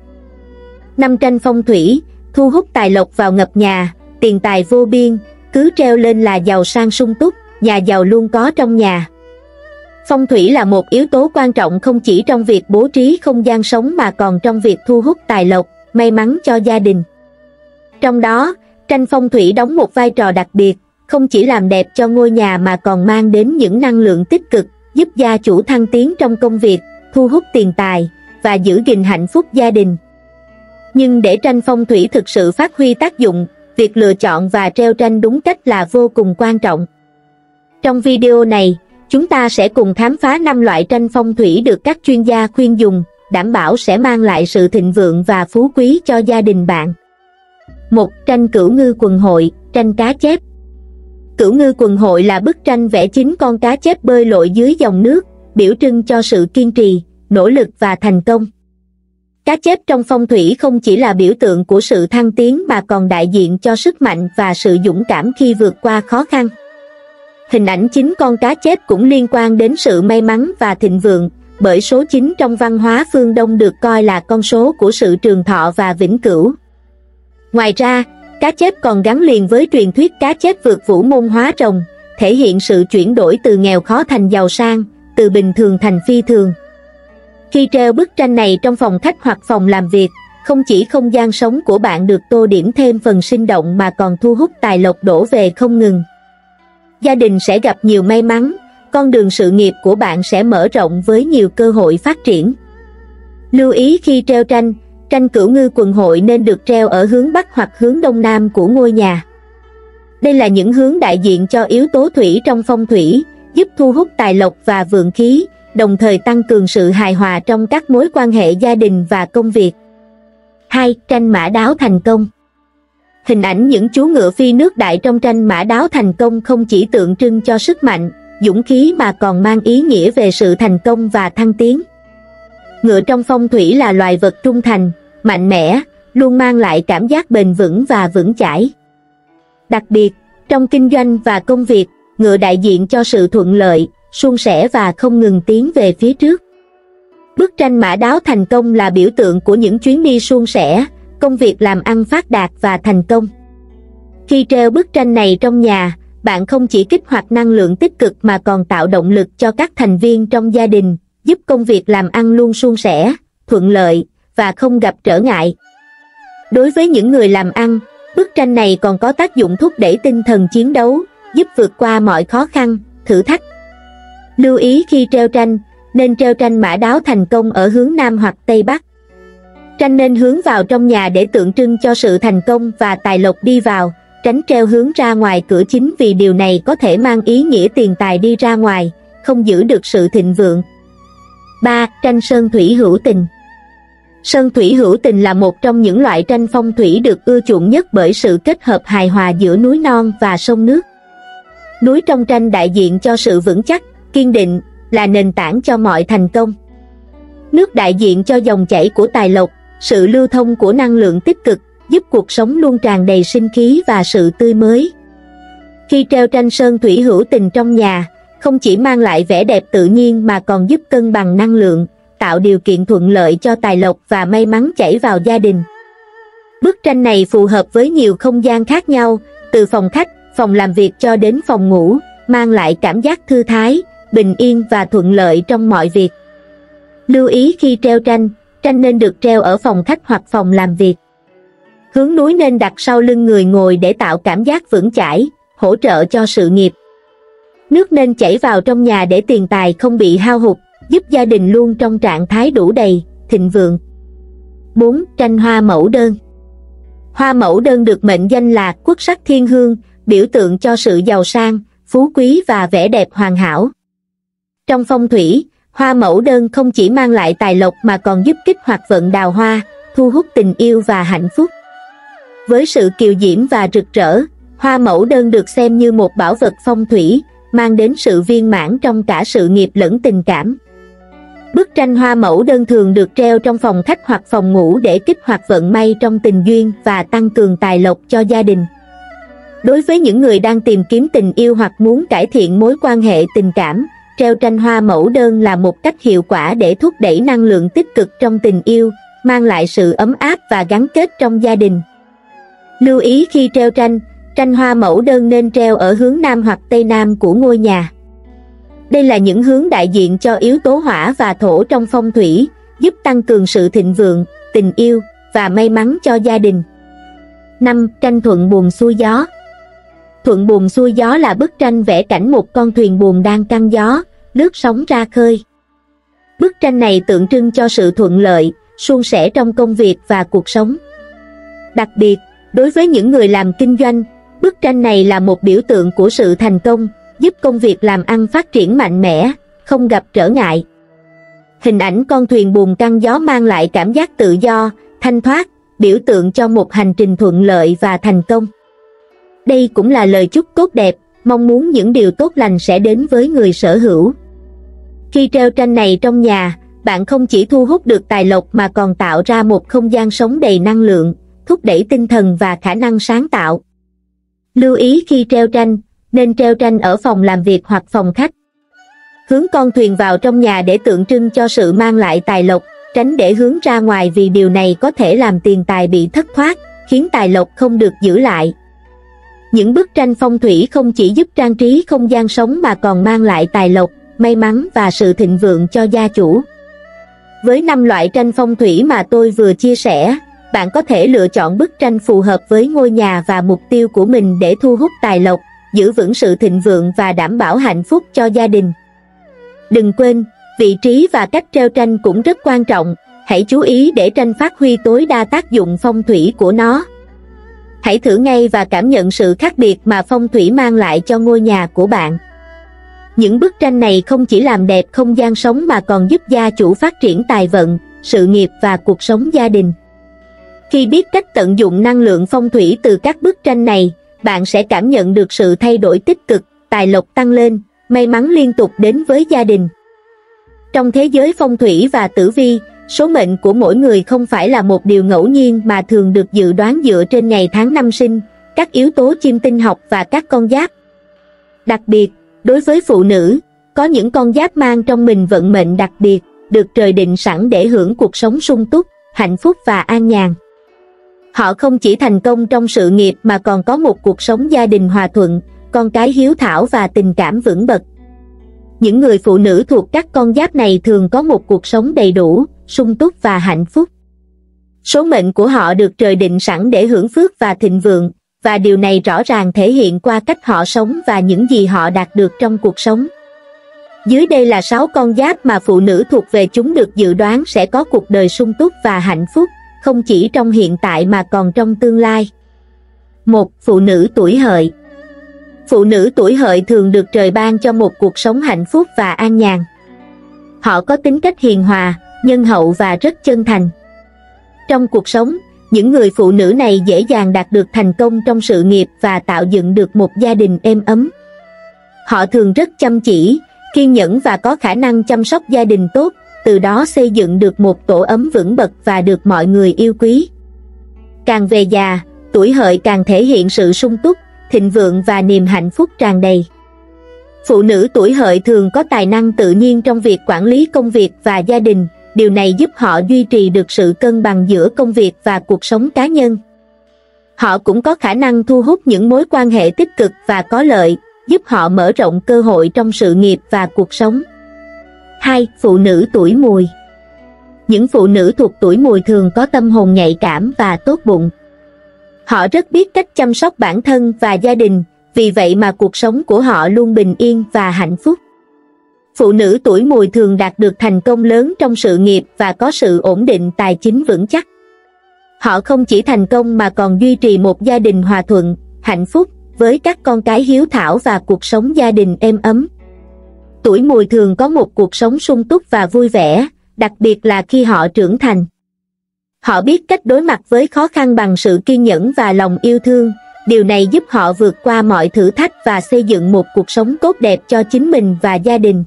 5 tranh phong thủy, thu hút tài lộc vào ngập nhà, tiền tài vô biên, cứ treo lên là giàu sang sung túc, nhà giàu luôn có trong nhà. Phong thủy là một yếu tố quan trọng không chỉ trong việc bố trí không gian sống mà còn trong việc thu hút tài lộc, may mắn cho gia đình. Trong đó, tranh phong thủy đóng một vai trò đặc biệt, không chỉ làm đẹp cho ngôi nhà mà còn mang đến những năng lượng tích cực, giúp gia chủ thăng tiến trong công việc, thu hút tiền tài và giữ gìn hạnh phúc gia đình. Nhưng để tranh phong thủy thực sự phát huy tác dụng, việc lựa chọn và treo tranh đúng cách là vô cùng quan trọng. Trong video này, chúng ta sẽ cùng khám phá 5 loại tranh phong thủy được các chuyên gia khuyên dùng, đảm bảo sẽ mang lại sự thịnh vượng và phú quý cho gia đình bạn. 1. Tranh Cửu Ngư Quần Hội, tranh cá chép. Cửu Ngư Quần Hội là bức tranh vẽ 9 con cá chép bơi lội dưới dòng nước, biểu trưng cho sự kiên trì, nỗ lực và thành công. Cá chép trong phong thủy không chỉ là biểu tượng của sự thăng tiến mà còn đại diện cho sức mạnh và sự dũng cảm khi vượt qua khó khăn. Hình ảnh 9 con cá chép cũng liên quan đến sự may mắn và thịnh vượng, bởi số 9 trong văn hóa phương Đông được coi là con số của sự trường thọ và vĩnh cửu. Ngoài ra, cá chép còn gắn liền với truyền thuyết cá chép vượt vũ môn hóa rồng, thể hiện sự chuyển đổi từ nghèo khó thành giàu sang, từ bình thường thành phi thường. Khi treo bức tranh này trong phòng khách hoặc phòng làm việc, không chỉ không gian sống của bạn được tô điểm thêm phần sinh động mà còn thu hút tài lộc đổ về không ngừng. Gia đình sẽ gặp nhiều may mắn, con đường sự nghiệp của bạn sẽ mở rộng với nhiều cơ hội phát triển. Lưu ý khi treo tranh Cửu Ngư Quần Hội nên được treo ở hướng Bắc hoặc hướng Đông Nam của ngôi nhà. Đây là những hướng đại diện cho yếu tố thủy trong phong thủy, giúp thu hút tài lộc và vượng khí, đồng thời tăng cường sự hài hòa trong các mối quan hệ gia đình và công việc. 2. Tranh Mã Đáo Thành Công. Hình ảnh những chú ngựa phi nước đại trong tranh Mã Đáo Thành Công không chỉ tượng trưng cho sức mạnh, dũng khí mà còn mang ý nghĩa về sự thành công và thăng tiến. Ngựa trong phong thủy là loài vật trung thành, mạnh mẽ, luôn mang lại cảm giác bền vững và vững chãi. Đặc biệt, trong kinh doanh và công việc, ngựa đại diện cho sự thuận lợi, suôn sẻ và không ngừng tiến về phía trước. Bức tranh Mã Đáo Thành Công là biểu tượng của những chuyến đi suôn sẻ, công việc làm ăn phát đạt và thành công. Khi treo bức tranh này trong nhà, bạn không chỉ kích hoạt năng lượng tích cực mà còn tạo động lực cho các thành viên trong gia đình, giúp công việc làm ăn luôn suôn sẻ, thuận lợi và không gặp trở ngại. Đối với những người làm ăn, bức tranh này còn có tác dụng thúc đẩy tinh thần chiến đấu, giúp vượt qua mọi khó khăn, thử thách. Lưu ý khi treo tranh, nên treo tranh Mã Đáo Thành Công ở hướng Nam hoặc Tây Bắc. Tranh nên hướng vào trong nhà để tượng trưng cho sự thành công và tài lộc đi vào, tránh treo hướng ra ngoài cửa chính vì điều này có thể mang ý nghĩa tiền tài đi ra ngoài, không giữ được sự thịnh vượng. 3. Tranh Sơn Thủy Hữu Tình. Sơn Thủy Hữu Tình là một trong những loại tranh phong thủy được ưa chuộng nhất bởi sự kết hợp hài hòa giữa núi non và sông nước. Núi trong tranh đại diện cho sự vững chắc, kiên định, là nền tảng cho mọi thành công. Nước đại diện cho dòng chảy của tài lộc, sự lưu thông của năng lượng tích cực, giúp cuộc sống luôn tràn đầy sinh khí và sự tươi mới. Khi treo tranh sơn thủy hữu tình trong nhà, không chỉ mang lại vẻ đẹp tự nhiên mà còn giúp cân bằng năng lượng, tạo điều kiện thuận lợi cho tài lộc và may mắn chảy vào gia đình. Bức tranh này phù hợp với nhiều không gian khác nhau, từ phòng khách, phòng làm việc cho đến phòng ngủ, mang lại cảm giác thư thái, bình yên và thuận lợi trong mọi việc. Lưu ý khi treo tranh, tranh nên được treo ở phòng khách hoặc phòng làm việc. Hướng núi nên đặt sau lưng người ngồi để tạo cảm giác vững chãi, hỗ trợ cho sự nghiệp. Nước nên chảy vào trong nhà để tiền tài không bị hao hụt, giúp gia đình luôn trong trạng thái đủ đầy, thịnh vượng. 4. Tranh hoa mẫu đơn. Hoa mẫu đơn được mệnh danh là quốc sắc thiên hương, biểu tượng cho sự giàu sang, phú quý và vẻ đẹp hoàn hảo. Trong phong thủy, hoa mẫu đơn không chỉ mang lại tài lộc mà còn giúp kích hoạt vận đào hoa, thu hút tình yêu và hạnh phúc. Với sự kiều diễm và rực rỡ, hoa mẫu đơn được xem như một bảo vật phong thủy, mang đến sự viên mãn trong cả sự nghiệp lẫn tình cảm. Bức tranh hoa mẫu đơn thường được treo trong phòng khách hoặc phòng ngủ để kích hoạt vận may trong tình duyên và tăng cường tài lộc cho gia đình. Đối với những người đang tìm kiếm tình yêu hoặc muốn cải thiện mối quan hệ tình cảm, treo tranh hoa mẫu đơn là một cách hiệu quả để thúc đẩy năng lượng tích cực trong tình yêu, mang lại sự ấm áp và gắn kết trong gia đình. Lưu ý khi treo tranh, tranh hoa mẫu đơn nên treo ở hướng Nam hoặc Tây Nam của ngôi nhà. Đây là những hướng đại diện cho yếu tố hỏa và thổ trong phong thủy, giúp tăng cường sự thịnh vượng, tình yêu và may mắn cho gia đình. 5. Tranh thuận buồm xuôi gió. Thuận buồm xuôi gió là bức tranh vẽ cảnh một con thuyền buồm đang căng gió, lướt sóng ra khơi. Bức tranh này tượng trưng cho sự thuận lợi, suôn sẻ trong công việc và cuộc sống. Đặc biệt, đối với những người làm kinh doanh, bức tranh này là một biểu tượng của sự thành công, giúp công việc làm ăn phát triển mạnh mẽ, không gặp trở ngại. Hình ảnh con thuyền buồm căng gió mang lại cảm giác tự do, thanh thoát, biểu tượng cho một hành trình thuận lợi và thành công. Đây cũng là lời chúc tốt đẹp, mong muốn những điều tốt lành sẽ đến với người sở hữu. Khi treo tranh này trong nhà, bạn không chỉ thu hút được tài lộc mà còn tạo ra một không gian sống đầy năng lượng, thúc đẩy tinh thần và khả năng sáng tạo. Lưu ý khi treo tranh, nên treo tranh ở phòng làm việc hoặc phòng khách. Hướng con thuyền vào trong nhà để tượng trưng cho sự mang lại tài lộc, tránh để hướng ra ngoài vì điều này có thể làm tiền tài bị thất thoát, khiến tài lộc không được giữ lại. Những bức tranh phong thủy không chỉ giúp trang trí không gian sống mà còn mang lại tài lộc, may mắn và sự thịnh vượng cho gia chủ. Với 5 loại tranh phong thủy mà tôi vừa chia sẻ, bạn có thể lựa chọn bức tranh phù hợp với ngôi nhà và mục tiêu của mình để thu hút tài lộc, giữ vững sự thịnh vượng và đảm bảo hạnh phúc cho gia đình. Đừng quên, vị trí và cách treo tranh cũng rất quan trọng, hãy chú ý để tranh phát huy tối đa tác dụng phong thủy của nó. Hãy thử ngay và cảm nhận sự khác biệt mà phong thủy mang lại cho ngôi nhà của bạn. Những bức tranh này không chỉ làm đẹp không gian sống mà còn giúp gia chủ phát triển tài vận, sự nghiệp và cuộc sống gia đình. Khi biết cách tận dụng năng lượng phong thủy từ các bức tranh này, bạn sẽ cảm nhận được sự thay đổi tích cực, tài lộc tăng lên, may mắn liên tục đến với gia đình. Trong thế giới phong thủy và tử vi, số mệnh của mỗi người không phải là một điều ngẫu nhiên mà thường được dự đoán dựa trên ngày tháng năm sinh, các yếu tố chiêm tinh học và các con giáp. Đặc biệt, đối với phụ nữ, có những con giáp mang trong mình vận mệnh đặc biệt, được trời định sẵn để hưởng cuộc sống sung túc, hạnh phúc và an nhàn. Họ không chỉ thành công trong sự nghiệp mà còn có một cuộc sống gia đình hòa thuận, con cái hiếu thảo và tình cảm vững bậc. Những người phụ nữ thuộc các con giáp này thường có một cuộc sống đầy đủ, sung túc và hạnh phúc. Số mệnh của họ được trời định sẵn để hưởng phước và thịnh vượng, và điều này rõ ràng thể hiện qua cách họ sống và những gì họ đạt được trong cuộc sống. Dưới đây là 6 con giáp mà phụ nữ thuộc về chúng được dự đoán sẽ có cuộc đời sung túc và hạnh phúc, không chỉ trong hiện tại mà còn trong tương lai. 1. Phụ nữ tuổi Hợi. Phụ nữ tuổi Hợi thường được trời ban cho một cuộc sống hạnh phúc và an nhàn. Họ có tính cách hiền hòa, nhân hậu và rất chân thành. Trong cuộc sống, những người phụ nữ này dễ dàng đạt được thành công trong sự nghiệp và tạo dựng được một gia đình êm ấm. Họ thường rất chăm chỉ, kiên nhẫn và có khả năng chăm sóc gia đình tốt, từ đó xây dựng được một tổ ấm vững bậc và được mọi người yêu quý. Càng về già, tuổi hợi càng thể hiện sự sung túc, thịnh vượng và niềm hạnh phúc tràn đầy. Phụ nữ tuổi hợi thường có tài năng tự nhiên trong việc quản lý công việc và gia đình, điều này giúp họ duy trì được sự cân bằng giữa công việc và cuộc sống cá nhân. Họ cũng có khả năng thu hút những mối quan hệ tích cực và có lợi, giúp họ mở rộng cơ hội trong sự nghiệp và cuộc sống. 2. Phụ nữ tuổi Mùi. Những phụ nữ thuộc tuổi Mùi thường có tâm hồn nhạy cảm và tốt bụng. Họ rất biết cách chăm sóc bản thân và gia đình, vì vậy mà cuộc sống của họ luôn bình yên và hạnh phúc. Phụ nữ tuổi Mùi thường đạt được thành công lớn trong sự nghiệp và có sự ổn định tài chính vững chắc. Họ không chỉ thành công mà còn duy trì một gia đình hòa thuận, hạnh phúc, với các con cái hiếu thảo và cuộc sống gia đình êm ấm. Tuổi Mùi thường có một cuộc sống sung túc và vui vẻ, đặc biệt là khi họ trưởng thành. Họ biết cách đối mặt với khó khăn bằng sự kiên nhẫn và lòng yêu thương, điều này giúp họ vượt qua mọi thử thách và xây dựng một cuộc sống tốt đẹp cho chính mình và gia đình.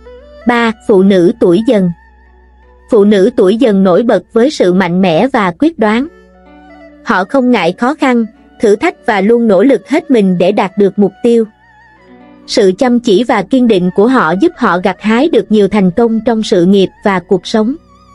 3. Phụ nữ tuổi Dần. Phụ nữ tuổi Dần nổi bật với sự mạnh mẽ và quyết đoán. Họ không ngại khó khăn, thử thách và luôn nỗ lực hết mình để đạt được mục tiêu. Sự chăm chỉ và kiên định của họ giúp họ gặt hái được nhiều thành công trong sự nghiệp và cuộc sống.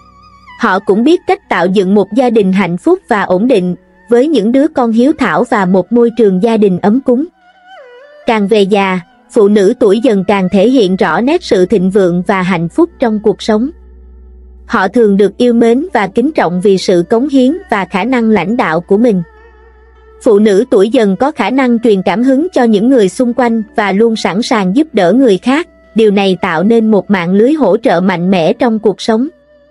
Họ cũng biết cách tạo dựng một gia đình hạnh phúc và ổn định, với những đứa con hiếu thảo và một môi trường gia đình ấm cúng. Càng về già, phụ nữ tuổi Dần càng thể hiện rõ nét sự thịnh vượng và hạnh phúc trong cuộc sống. Họ thường được yêu mến và kính trọng vì sự cống hiến và khả năng lãnh đạo của mình. Phụ nữ tuổi Dần có khả năng truyền cảm hứng cho những người xung quanh và luôn sẵn sàng giúp đỡ người khác, điều này tạo nên một mạng lưới hỗ trợ mạnh mẽ trong cuộc sống.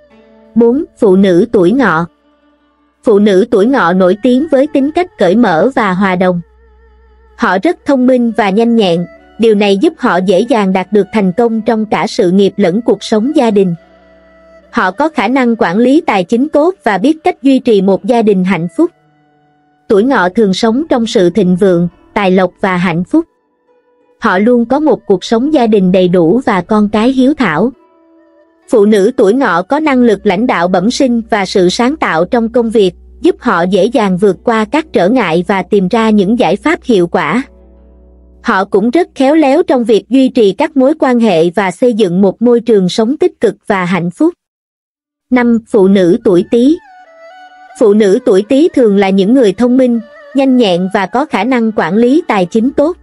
4. Phụ nữ tuổi Ngọ. Phụ nữ tuổi Ngọ nổi tiếng với tính cách cởi mở và hòa đồng. Họ rất thông minh và nhanh nhẹn, điều này giúp họ dễ dàng đạt được thành công trong cả sự nghiệp lẫn cuộc sống gia đình. Họ có khả năng quản lý tài chính tốt và biết cách duy trì một gia đình hạnh phúc. Tuổi Ngọ thường sống trong sự thịnh vượng, tài lộc và hạnh phúc. Họ luôn có một cuộc sống gia đình đầy đủ và con cái hiếu thảo. Phụ nữ tuổi Ngọ có năng lực lãnh đạo bẩm sinh và sự sáng tạo trong công việc, giúp họ dễ dàng vượt qua các trở ngại và tìm ra những giải pháp hiệu quả. Họ cũng rất khéo léo trong việc duy trì các mối quan hệ và xây dựng một môi trường sống tích cực và hạnh phúc. 5. Phụ nữ tuổi Tý. Phụ nữ tuổi Tý thường là những người thông minh, nhanh nhẹn và có khả năng quản lý tài chính tốt.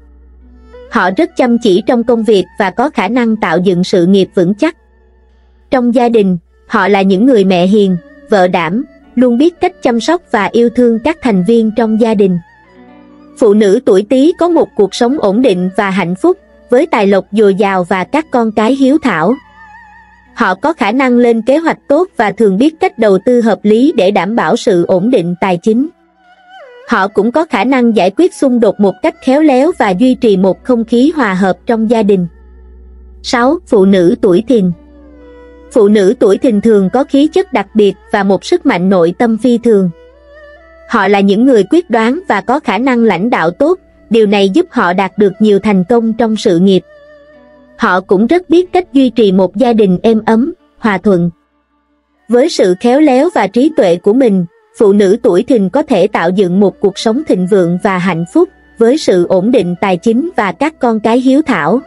Họ rất chăm chỉ trong công việc và có khả năng tạo dựng sự nghiệp vững chắc. Trong gia đình, họ là những người mẹ hiền, vợ đảm, luôn biết cách chăm sóc và yêu thương các thành viên trong gia đình. Phụ nữ tuổi Tý có một cuộc sống ổn định và hạnh phúc, với tài lộc dồi dào và các con cái hiếu thảo. Họ có khả năng lên kế hoạch tốt và thường biết cách đầu tư hợp lý để đảm bảo sự ổn định tài chính. Họ cũng có khả năng giải quyết xung đột một cách khéo léo và duy trì một không khí hòa hợp trong gia đình. 6. Phụ nữ tuổi Thìn. Phụ nữ tuổi Thìn thường có khí chất đặc biệt và một sức mạnh nội tâm phi thường. Họ là những người quyết đoán và có khả năng lãnh đạo tốt, điều này giúp họ đạt được nhiều thành công trong sự nghiệp. Họ cũng rất biết cách duy trì một gia đình êm ấm, hòa thuận. Với sự khéo léo và trí tuệ của mình, phụ nữ tuổi Thìn có thể tạo dựng một cuộc sống thịnh vượng và hạnh phúc, với sự ổn định tài chính và các con cái hiếu thảo.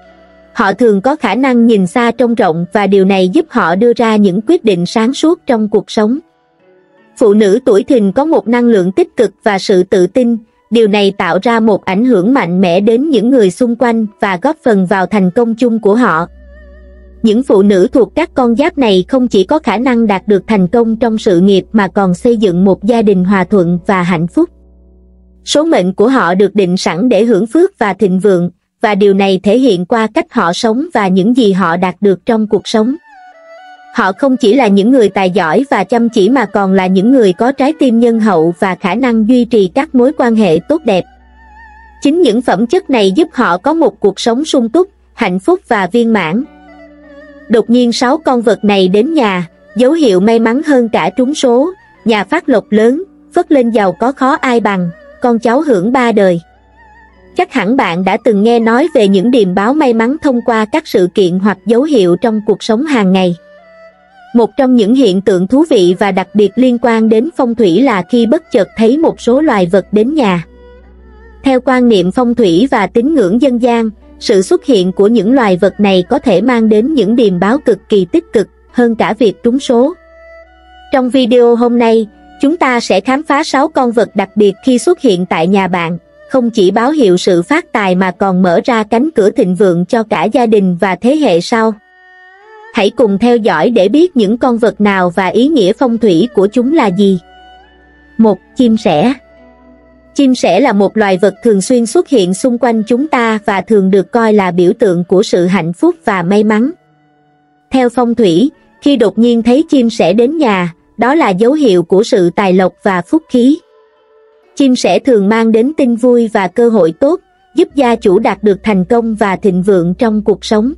Họ thường có khả năng nhìn xa trông rộng và điều này giúp họ đưa ra những quyết định sáng suốt trong cuộc sống. Phụ nữ tuổi Thìn có một năng lượng tích cực và sự tự tin, điều này tạo ra một ảnh hưởng mạnh mẽ đến những người xung quanh và góp phần vào thành công chung của họ. Những phụ nữ thuộc các con giáp này không chỉ có khả năng đạt được thành công trong sự nghiệp mà còn xây dựng một gia đình hòa thuận và hạnh phúc. Số mệnh của họ được định sẵn để hưởng phước và thịnh vượng, và điều này thể hiện qua cách họ sống và những gì họ đạt được trong cuộc sống. Họ không chỉ là những người tài giỏi và chăm chỉ mà còn là những người có trái tim nhân hậu và khả năng duy trì các mối quan hệ tốt đẹp. Chính những phẩm chất này giúp họ có một cuộc sống sung túc, hạnh phúc và viên mãn. Đột nhiên 6 con vật này đến nhà, dấu hiệu may mắn hơn cả trúng số, nhà phát lộc lớn, phất lên giàu có khó ai bằng, con cháu hưởng 3 đời. Chắc hẳn bạn đã từng nghe nói về những điềm báo may mắn thông qua các sự kiện hoặc dấu hiệu trong cuộc sống hàng ngày. Một trong những hiện tượng thú vị và đặc biệt liên quan đến phong thủy là khi bất chợt thấy một số loài vật đến nhà. Theo quan niệm phong thủy và tín ngưỡng dân gian, sự xuất hiện của những loài vật này có thể mang đến những điềm báo cực kỳ tích cực hơn cả việc trúng số. Trong video hôm nay, chúng ta sẽ khám phá 6 con vật đặc biệt khi xuất hiện tại nhà bạn, không chỉ báo hiệu sự phát tài mà còn mở ra cánh cửa thịnh vượng cho cả gia đình và thế hệ sau. Hãy cùng theo dõi để biết những con vật nào và ý nghĩa phong thủy của chúng là gì. 1. Chim sẻ. Chim sẻ là một loài vật thường xuyên xuất hiện xung quanh chúng ta và thường được coi là biểu tượng của sự hạnh phúc và may mắn. Theo phong thủy, khi đột nhiên thấy chim sẻ đến nhà, đó là dấu hiệu của sự tài lộc và phúc khí. Chim sẻ thường mang đến tin vui và cơ hội tốt, giúp gia chủ đạt được thành công và thịnh vượng trong cuộc sống.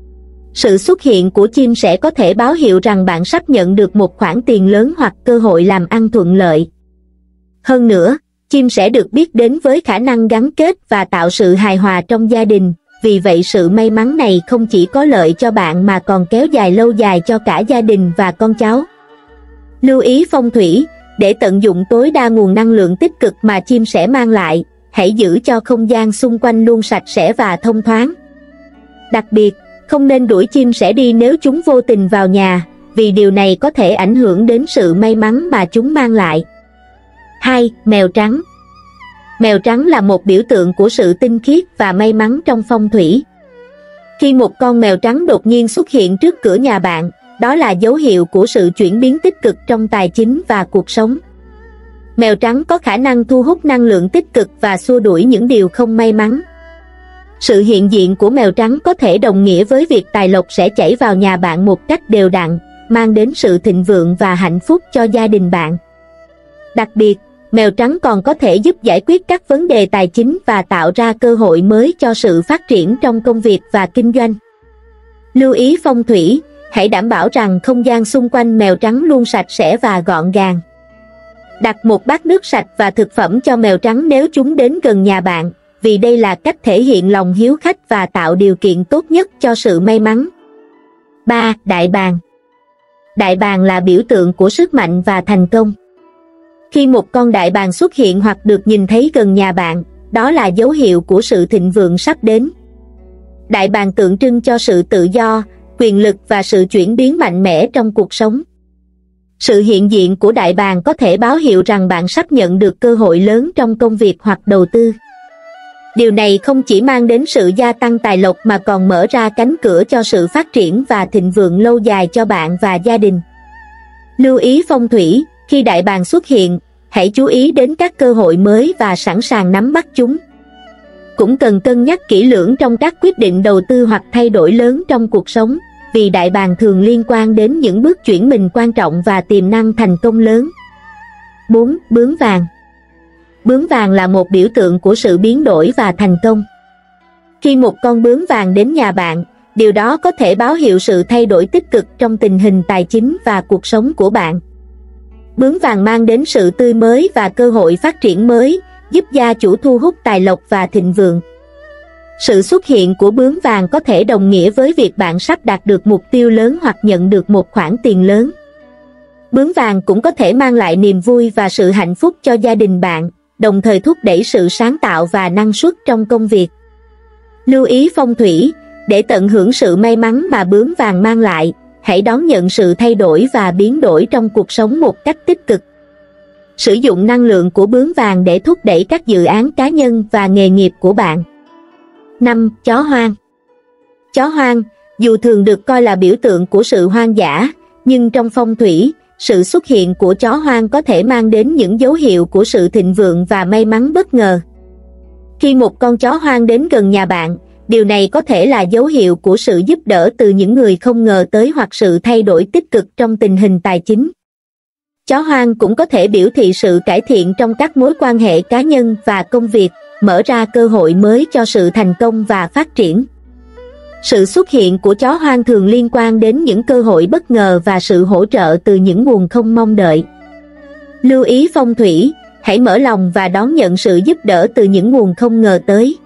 Sự xuất hiện của chim sẻ có thể báo hiệu rằng bạn sắp nhận được một khoản tiền lớn hoặc cơ hội làm ăn thuận lợi. Hơn nữa, chim sẻ được biết đến với khả năng gắn kết và tạo sự hài hòa trong gia đình, vì vậy sự may mắn này không chỉ có lợi cho bạn mà còn kéo dài lâu dài cho cả gia đình và con cháu. Lưu ý phong thủy, để tận dụng tối đa nguồn năng lượng tích cực mà chim sẻ mang lại, hãy giữ cho không gian xung quanh luôn sạch sẽ và thông thoáng. Đặc biệt, không nên đuổi chim sẻ đi nếu chúng vô tình vào nhà, vì điều này có thể ảnh hưởng đến sự may mắn mà chúng mang lại. 2. Mèo trắng. Mèo trắng là một biểu tượng của sự tinh khiết và may mắn trong phong thủy. Khi một con mèo trắng đột nhiên xuất hiện trước cửa nhà bạn, đó là dấu hiệu của sự chuyển biến tích cực trong tài chính và cuộc sống. Mèo trắng có khả năng thu hút năng lượng tích cực và xua đuổi những điều không may mắn. Sự hiện diện của mèo trắng có thể đồng nghĩa với việc tài lộc sẽ chảy vào nhà bạn một cách đều đặn, mang đến sự thịnh vượng và hạnh phúc cho gia đình bạn. Đặc biệt, mèo trắng còn có thể giúp giải quyết các vấn đề tài chính và tạo ra cơ hội mới cho sự phát triển trong công việc và kinh doanh. Lưu ý phong thủy, hãy đảm bảo rằng không gian xung quanh mèo trắng luôn sạch sẽ và gọn gàng. Đặt một bát nước sạch và thực phẩm cho mèo trắng nếu chúng đến gần nhà bạn, vì đây là cách thể hiện lòng hiếu khách và tạo điều kiện tốt nhất cho sự may mắn. 3. Đại bàng. Đại bàng là biểu tượng của sức mạnh và thành công. Khi một con đại bàng xuất hiện hoặc được nhìn thấy gần nhà bạn, đó là dấu hiệu của sự thịnh vượng sắp đến. Đại bàng tượng trưng cho sự tự do, quyền lực và sự chuyển biến mạnh mẽ trong cuộc sống. Sự hiện diện của đại bàng có thể báo hiệu rằng bạn sắp nhận được cơ hội lớn trong công việc hoặc đầu tư. Điều này không chỉ mang đến sự gia tăng tài lộc mà còn mở ra cánh cửa cho sự phát triển và thịnh vượng lâu dài cho bạn và gia đình. Lưu ý phong thủy, khi đại bàng xuất hiện, hãy chú ý đến các cơ hội mới và sẵn sàng nắm bắt chúng. Cũng cần cân nhắc kỹ lưỡng trong các quyết định đầu tư hoặc thay đổi lớn trong cuộc sống, vì đại bàng thường liên quan đến những bước chuyển mình quan trọng và tiềm năng thành công lớn. 4. Bướm vàng. Bướm vàng là một biểu tượng của sự biến đổi và thành công. Khi một con bướm vàng đến nhà bạn, điều đó có thể báo hiệu sự thay đổi tích cực trong tình hình tài chính và cuộc sống của bạn. Bướm vàng mang đến sự tươi mới và cơ hội phát triển mới, giúp gia chủ thu hút tài lộc và thịnh vượng. Sự xuất hiện của bướm vàng có thể đồng nghĩa với việc bạn sắp đạt được mục tiêu lớn hoặc nhận được một khoản tiền lớn. Bướm vàng cũng có thể mang lại niềm vui và sự hạnh phúc cho gia đình bạn, đồng thời thúc đẩy sự sáng tạo và năng suất trong công việc. Lưu ý phong thủy, để tận hưởng sự may mắn mà bướm vàng mang lại, hãy đón nhận sự thay đổi và biến đổi trong cuộc sống một cách tích cực. Sử dụng năng lượng của bướm vàng để thúc đẩy các dự án cá nhân và nghề nghiệp của bạn. 5. Chó hoang. Chó hoang, dù thường được coi là biểu tượng của sự hoang dã, nhưng trong phong thủy, sự xuất hiện của chó hoang có thể mang đến những dấu hiệu của sự thịnh vượng và may mắn bất ngờ. Khi một con chó hoang đến gần nhà bạn, điều này có thể là dấu hiệu của sự giúp đỡ từ những người không ngờ tới hoặc sự thay đổi tích cực trong tình hình tài chính. Chó hoang cũng có thể biểu thị sự cải thiện trong các mối quan hệ cá nhân và công việc, mở ra cơ hội mới cho sự thành công và phát triển. Sự xuất hiện của chó hoang thường liên quan đến những cơ hội bất ngờ và sự hỗ trợ từ những nguồn không mong đợi. Lưu ý phong thủy, hãy mở lòng và đón nhận sự giúp đỡ từ những nguồn không ngờ tới.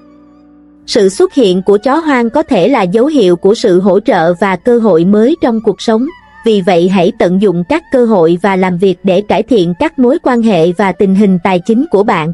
Sự xuất hiện của chó hoang có thể là dấu hiệu của sự hỗ trợ và cơ hội mới trong cuộc sống, vì vậy hãy tận dụng các cơ hội và làm việc để cải thiện các mối quan hệ và tình hình tài chính của bạn.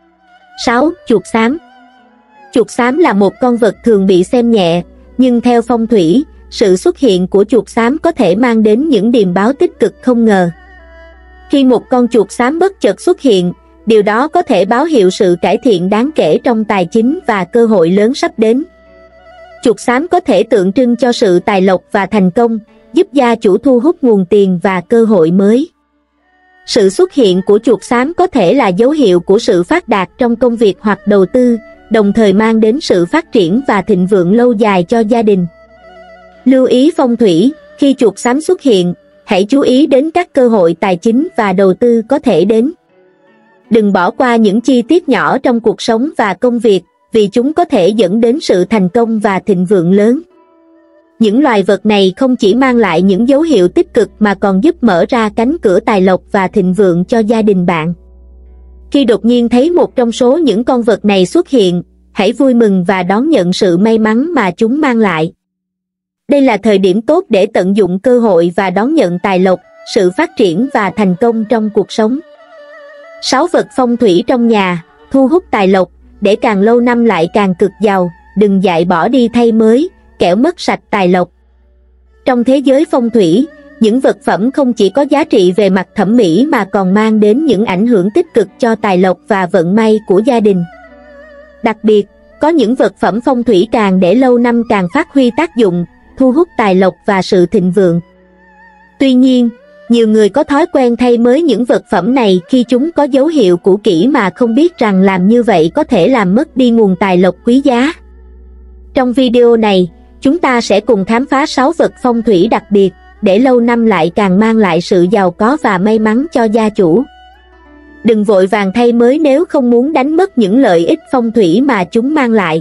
6. Chuột xám. Chuột xám là một con vật thường bị xem nhẹ, nhưng theo phong thủy, sự xuất hiện của chuột xám có thể mang đến những điềm báo tích cực không ngờ. Khi một con chuột xám bất chợt xuất hiện, điều đó có thể báo hiệu sự cải thiện đáng kể trong tài chính và cơ hội lớn sắp đến. Chuột xám có thể tượng trưng cho sự tài lộc và thành công, giúp gia chủ thu hút nguồn tiền và cơ hội mới. Sự xuất hiện của chuột xám có thể là dấu hiệu của sự phát đạt trong công việc hoặc đầu tư, đồng thời mang đến sự phát triển và thịnh vượng lâu dài cho gia đình. Lưu ý phong thủy, khi chuột xám xuất hiện, hãy chú ý đến các cơ hội tài chính và đầu tư có thể đến. Đừng bỏ qua những chi tiết nhỏ trong cuộc sống và công việc, vì chúng có thể dẫn đến sự thành công và thịnh vượng lớn. Những loài vật này không chỉ mang lại những dấu hiệu tích cực mà còn giúp mở ra cánh cửa tài lộc và thịnh vượng cho gia đình bạn. Khi đột nhiên thấy một trong số những con vật này xuất hiện, hãy vui mừng và đón nhận sự may mắn mà chúng mang lại. Đây là thời điểm tốt để tận dụng cơ hội và đón nhận tài lộc, sự phát triển và thành công trong cuộc sống. 6 vật phong thủy trong nhà, thu hút tài lộc, để càng lâu năm lại càng cực giàu, đừng dại bỏ đi thay mới, kẻo mất sạch tài lộc. Trong thế giới phong thủy, những vật phẩm không chỉ có giá trị về mặt thẩm mỹ mà còn mang đến những ảnh hưởng tích cực cho tài lộc và vận may của gia đình. Đặc biệt, có những vật phẩm phong thủy càng để lâu năm càng phát huy tác dụng, thu hút tài lộc và sự thịnh vượng. Tuy nhiên, nhiều người có thói quen thay mới những vật phẩm này khi chúng có dấu hiệu cũ kỹ mà không biết rằng làm như vậy có thể làm mất đi nguồn tài lộc quý giá. Trong video này, chúng ta sẽ cùng khám phá 6 vật phong thủy đặc biệt, để lâu năm lại càng mang lại sự giàu có và may mắn cho gia chủ. Đừng vội vàng thay mới nếu không muốn đánh mất những lợi ích phong thủy mà chúng mang lại.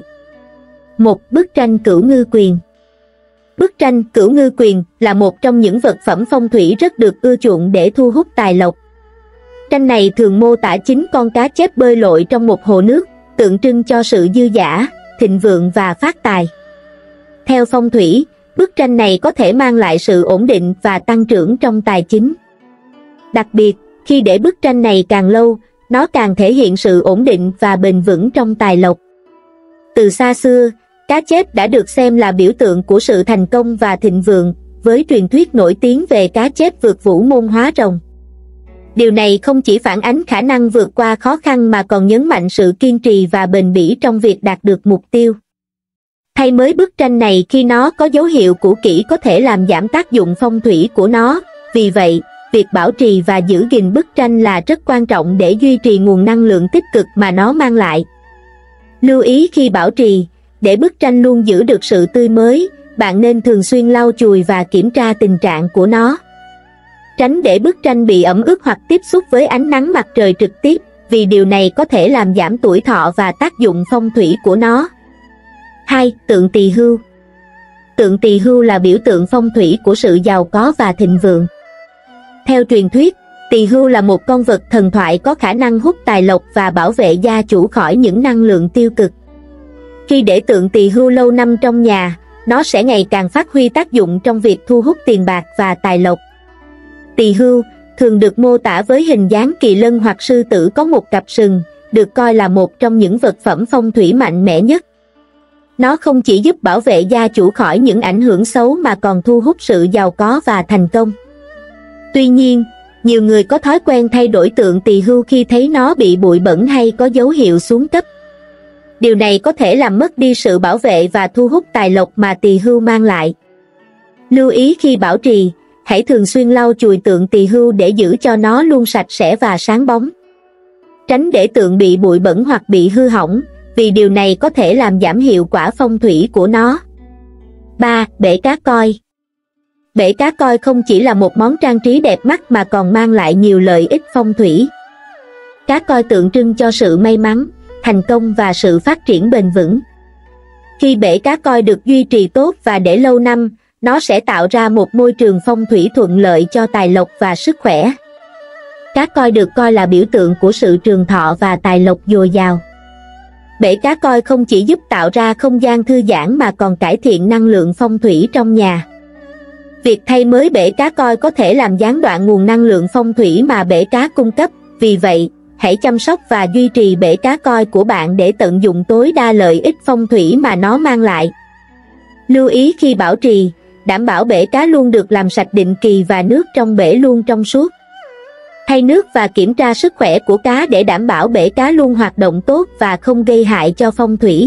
1. Bức tranh Cửu Ngư Quyền. Bức tranh Cửu Ngư Quyền là một trong những vật phẩm phong thủy rất được ưa chuộng để thu hút tài lộc. Tranh này thường mô tả 9 con cá chép bơi lội trong một hồ nước, tượng trưng cho sự dư dả, thịnh vượng và phát tài. Theo phong thủy, bức tranh này có thể mang lại sự ổn định và tăng trưởng trong tài chính. Đặc biệt, khi để bức tranh này càng lâu, nó càng thể hiện sự ổn định và bền vững trong tài lộc. Từ xa xưa, cá chép đã được xem là biểu tượng của sự thành công và thịnh vượng, với truyền thuyết nổi tiếng về cá chép vượt vũ môn hóa rồng. Điều này không chỉ phản ánh khả năng vượt qua khó khăn mà còn nhấn mạnh sự kiên trì và bền bỉ trong việc đạt được mục tiêu. Thay mới bức tranh này khi nó có dấu hiệu cũ kỹ có thể làm giảm tác dụng phong thủy của nó, vì vậy, việc bảo trì và giữ gìn bức tranh là rất quan trọng để duy trì nguồn năng lượng tích cực mà nó mang lại. Lưu ý khi bảo trì, để bức tranh luôn giữ được sự tươi mới, bạn nên thường xuyên lau chùi và kiểm tra tình trạng của nó. Tránh để bức tranh bị ẩm ướt hoặc tiếp xúc với ánh nắng mặt trời trực tiếp, vì điều này có thể làm giảm tuổi thọ và tác dụng phong thủy của nó. 2. Tượng tỳ hưu. Tượng tỳ hưu là biểu tượng phong thủy của sự giàu có và thịnh vượng. Theo truyền thuyết, tỳ hưu là một con vật thần thoại có khả năng hút tài lộc và bảo vệ gia chủ khỏi những năng lượng tiêu cực. Khi để tượng tỳ hưu lâu năm trong nhà, nó sẽ ngày càng phát huy tác dụng trong việc thu hút tiền bạc và tài lộc. Tỳ hưu thường được mô tả với hình dáng kỳ lân hoặc sư tử có một cặp sừng, được coi là một trong những vật phẩm phong thủy mạnh mẽ nhất. Nó không chỉ giúp bảo vệ gia chủ khỏi những ảnh hưởng xấu mà còn thu hút sự giàu có và thành công. Tuy nhiên, nhiều người có thói quen thay đổi tượng tỳ hưu khi thấy nó bị bụi bẩn hay có dấu hiệu xuống cấp. Điều này có thể làm mất đi sự bảo vệ và thu hút tài lộc mà tỳ hưu mang lại. Lưu ý khi bảo trì, hãy thường xuyên lau chùi tượng tỳ hưu để giữ cho nó luôn sạch sẽ và sáng bóng. Tránh để tượng bị bụi bẩn hoặc bị hư hỏng, vì điều này có thể làm giảm hiệu quả phong thủy của nó. 3. Bể cá koi. Bể cá koi không chỉ là một món trang trí đẹp mắt mà còn mang lại nhiều lợi ích phong thủy. Cá koi tượng trưng cho sự may mắn, thành công và sự phát triển bền vững. Khi bể cá koi được duy trì tốt và để lâu năm, nó sẽ tạo ra một môi trường phong thủy thuận lợi cho tài lộc và sức khỏe. Cá koi được coi là biểu tượng của sự trường thọ và tài lộc dồi dào. Bể cá koi không chỉ giúp tạo ra không gian thư giãn mà còn cải thiện năng lượng phong thủy trong nhà. Việc thay mới bể cá coi có thể làm gián đoạn nguồn năng lượng phong thủy mà bể cá cung cấp, vì vậy, hãy chăm sóc và duy trì bể cá coi của bạn để tận dụng tối đa lợi ích phong thủy mà nó mang lại. Lưu ý khi bảo trì, đảm bảo bể cá luôn được làm sạch định kỳ và nước trong bể luôn trong suốt. Thay nước và kiểm tra sức khỏe của cá để đảm bảo bể cá luôn hoạt động tốt và không gây hại cho phong thủy.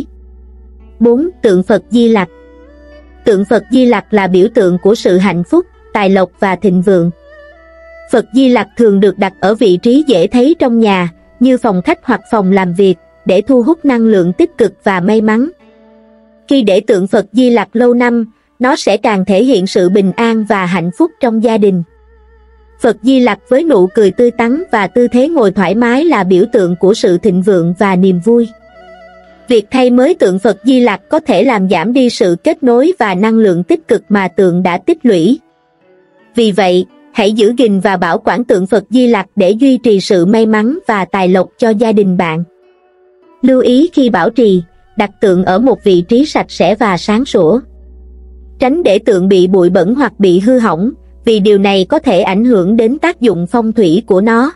4. Tượng Phật Di Lặc. Tượng Phật Di Lặc là biểu tượng của sự hạnh phúc, tài lộc và thịnh vượng. Phật Di Lặc thường được đặt ở vị trí dễ thấy trong nhà, như phòng khách hoặc phòng làm việc, để thu hút năng lượng tích cực và may mắn. Khi để tượng Phật Di Lặc lâu năm, nó sẽ càng thể hiện sự bình an và hạnh phúc trong gia đình. Phật Di Lặc với nụ cười tươi tắn và tư thế ngồi thoải mái là biểu tượng của sự thịnh vượng và niềm vui. Việc thay mới tượng Phật Di Lặc có thể làm giảm đi sự kết nối và năng lượng tích cực mà tượng đã tích lũy. Vì vậy, hãy giữ gìn và bảo quản tượng Phật Di Lặc để duy trì sự may mắn và tài lộc cho gia đình bạn. Lưu ý khi bảo trì, đặt tượng ở một vị trí sạch sẽ và sáng sủa. Tránh để tượng bị bụi bẩn hoặc bị hư hỏng, vì điều này có thể ảnh hưởng đến tác dụng phong thủy của nó.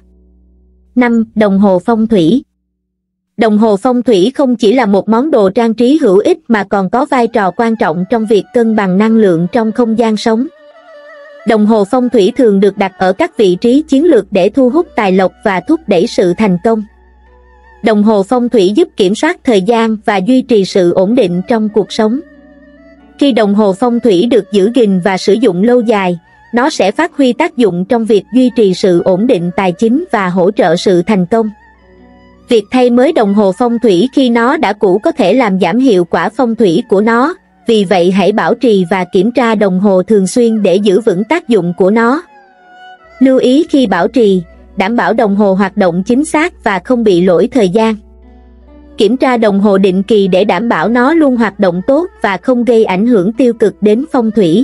5. Đồng hồ phong thủy. Đồng hồ phong thủy không chỉ là một món đồ trang trí hữu ích mà còn có vai trò quan trọng trong việc cân bằng năng lượng trong không gian sống. Đồng hồ phong thủy thường được đặt ở các vị trí chiến lược để thu hút tài lộc và thúc đẩy sự thành công. Đồng hồ phong thủy giúp kiểm soát thời gian và duy trì sự ổn định trong cuộc sống. Khi đồng hồ phong thủy được giữ gìn và sử dụng lâu dài, nó sẽ phát huy tác dụng trong việc duy trì sự ổn định tài chính và hỗ trợ sự thành công. Việc thay mới đồng hồ phong thủy khi nó đã cũ có thể làm giảm hiệu quả phong thủy của nó, vì vậy hãy bảo trì và kiểm tra đồng hồ thường xuyên để giữ vững tác dụng của nó. Lưu ý khi bảo trì, đảm bảo đồng hồ hoạt động chính xác và không bị lỗi thời gian. Kiểm tra đồng hồ định kỳ để đảm bảo nó luôn hoạt động tốt và không gây ảnh hưởng tiêu cực đến phong thủy.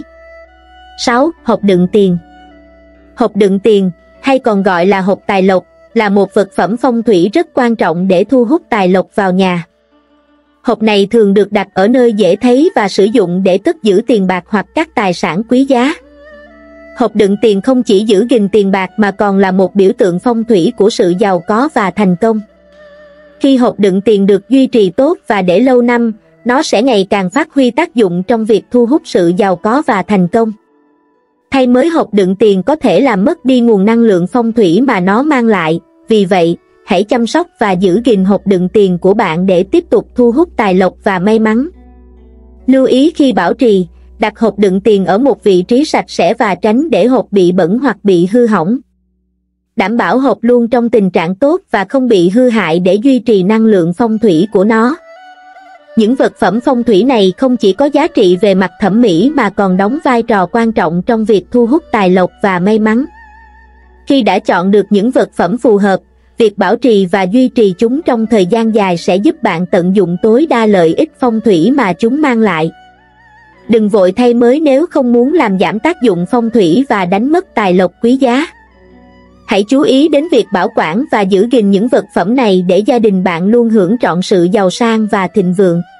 6. Hộp đựng tiền. Hộp đựng tiền, hay còn gọi là hộp tài lộc, là một vật phẩm phong thủy rất quan trọng để thu hút tài lộc vào nhà. Hộp này thường được đặt ở nơi dễ thấy và sử dụng để cất giữ tiền bạc hoặc các tài sản quý giá. Hộp đựng tiền không chỉ giữ gìn tiền bạc mà còn là một biểu tượng phong thủy của sự giàu có và thành công. Khi hộp đựng tiền được duy trì tốt và để lâu năm, nó sẽ ngày càng phát huy tác dụng trong việc thu hút sự giàu có và thành công. Thay mới hộp đựng tiền có thể làm mất đi nguồn năng lượng phong thủy mà nó mang lại, vì vậy, hãy chăm sóc và giữ gìn hộp đựng tiền của bạn để tiếp tục thu hút tài lộc và may mắn. Lưu ý khi bảo trì, đặt hộp đựng tiền ở một vị trí sạch sẽ và tránh để hộp bị bẩn hoặc bị hư hỏng. Đảm bảo hộp luôn trong tình trạng tốt và không bị hư hại để duy trì năng lượng phong thủy của nó. Những vật phẩm phong thủy này không chỉ có giá trị về mặt thẩm mỹ mà còn đóng vai trò quan trọng trong việc thu hút tài lộc và may mắn. Khi đã chọn được những vật phẩm phù hợp, việc bảo trì và duy trì chúng trong thời gian dài sẽ giúp bạn tận dụng tối đa lợi ích phong thủy mà chúng mang lại. Đừng vội thay mới nếu không muốn làm giảm tác dụng phong thủy và đánh mất tài lộc quý giá. Hãy chú ý đến việc bảo quản và giữ gìn những vật phẩm này để gia đình bạn luôn hưởng trọn sự giàu sang và thịnh vượng.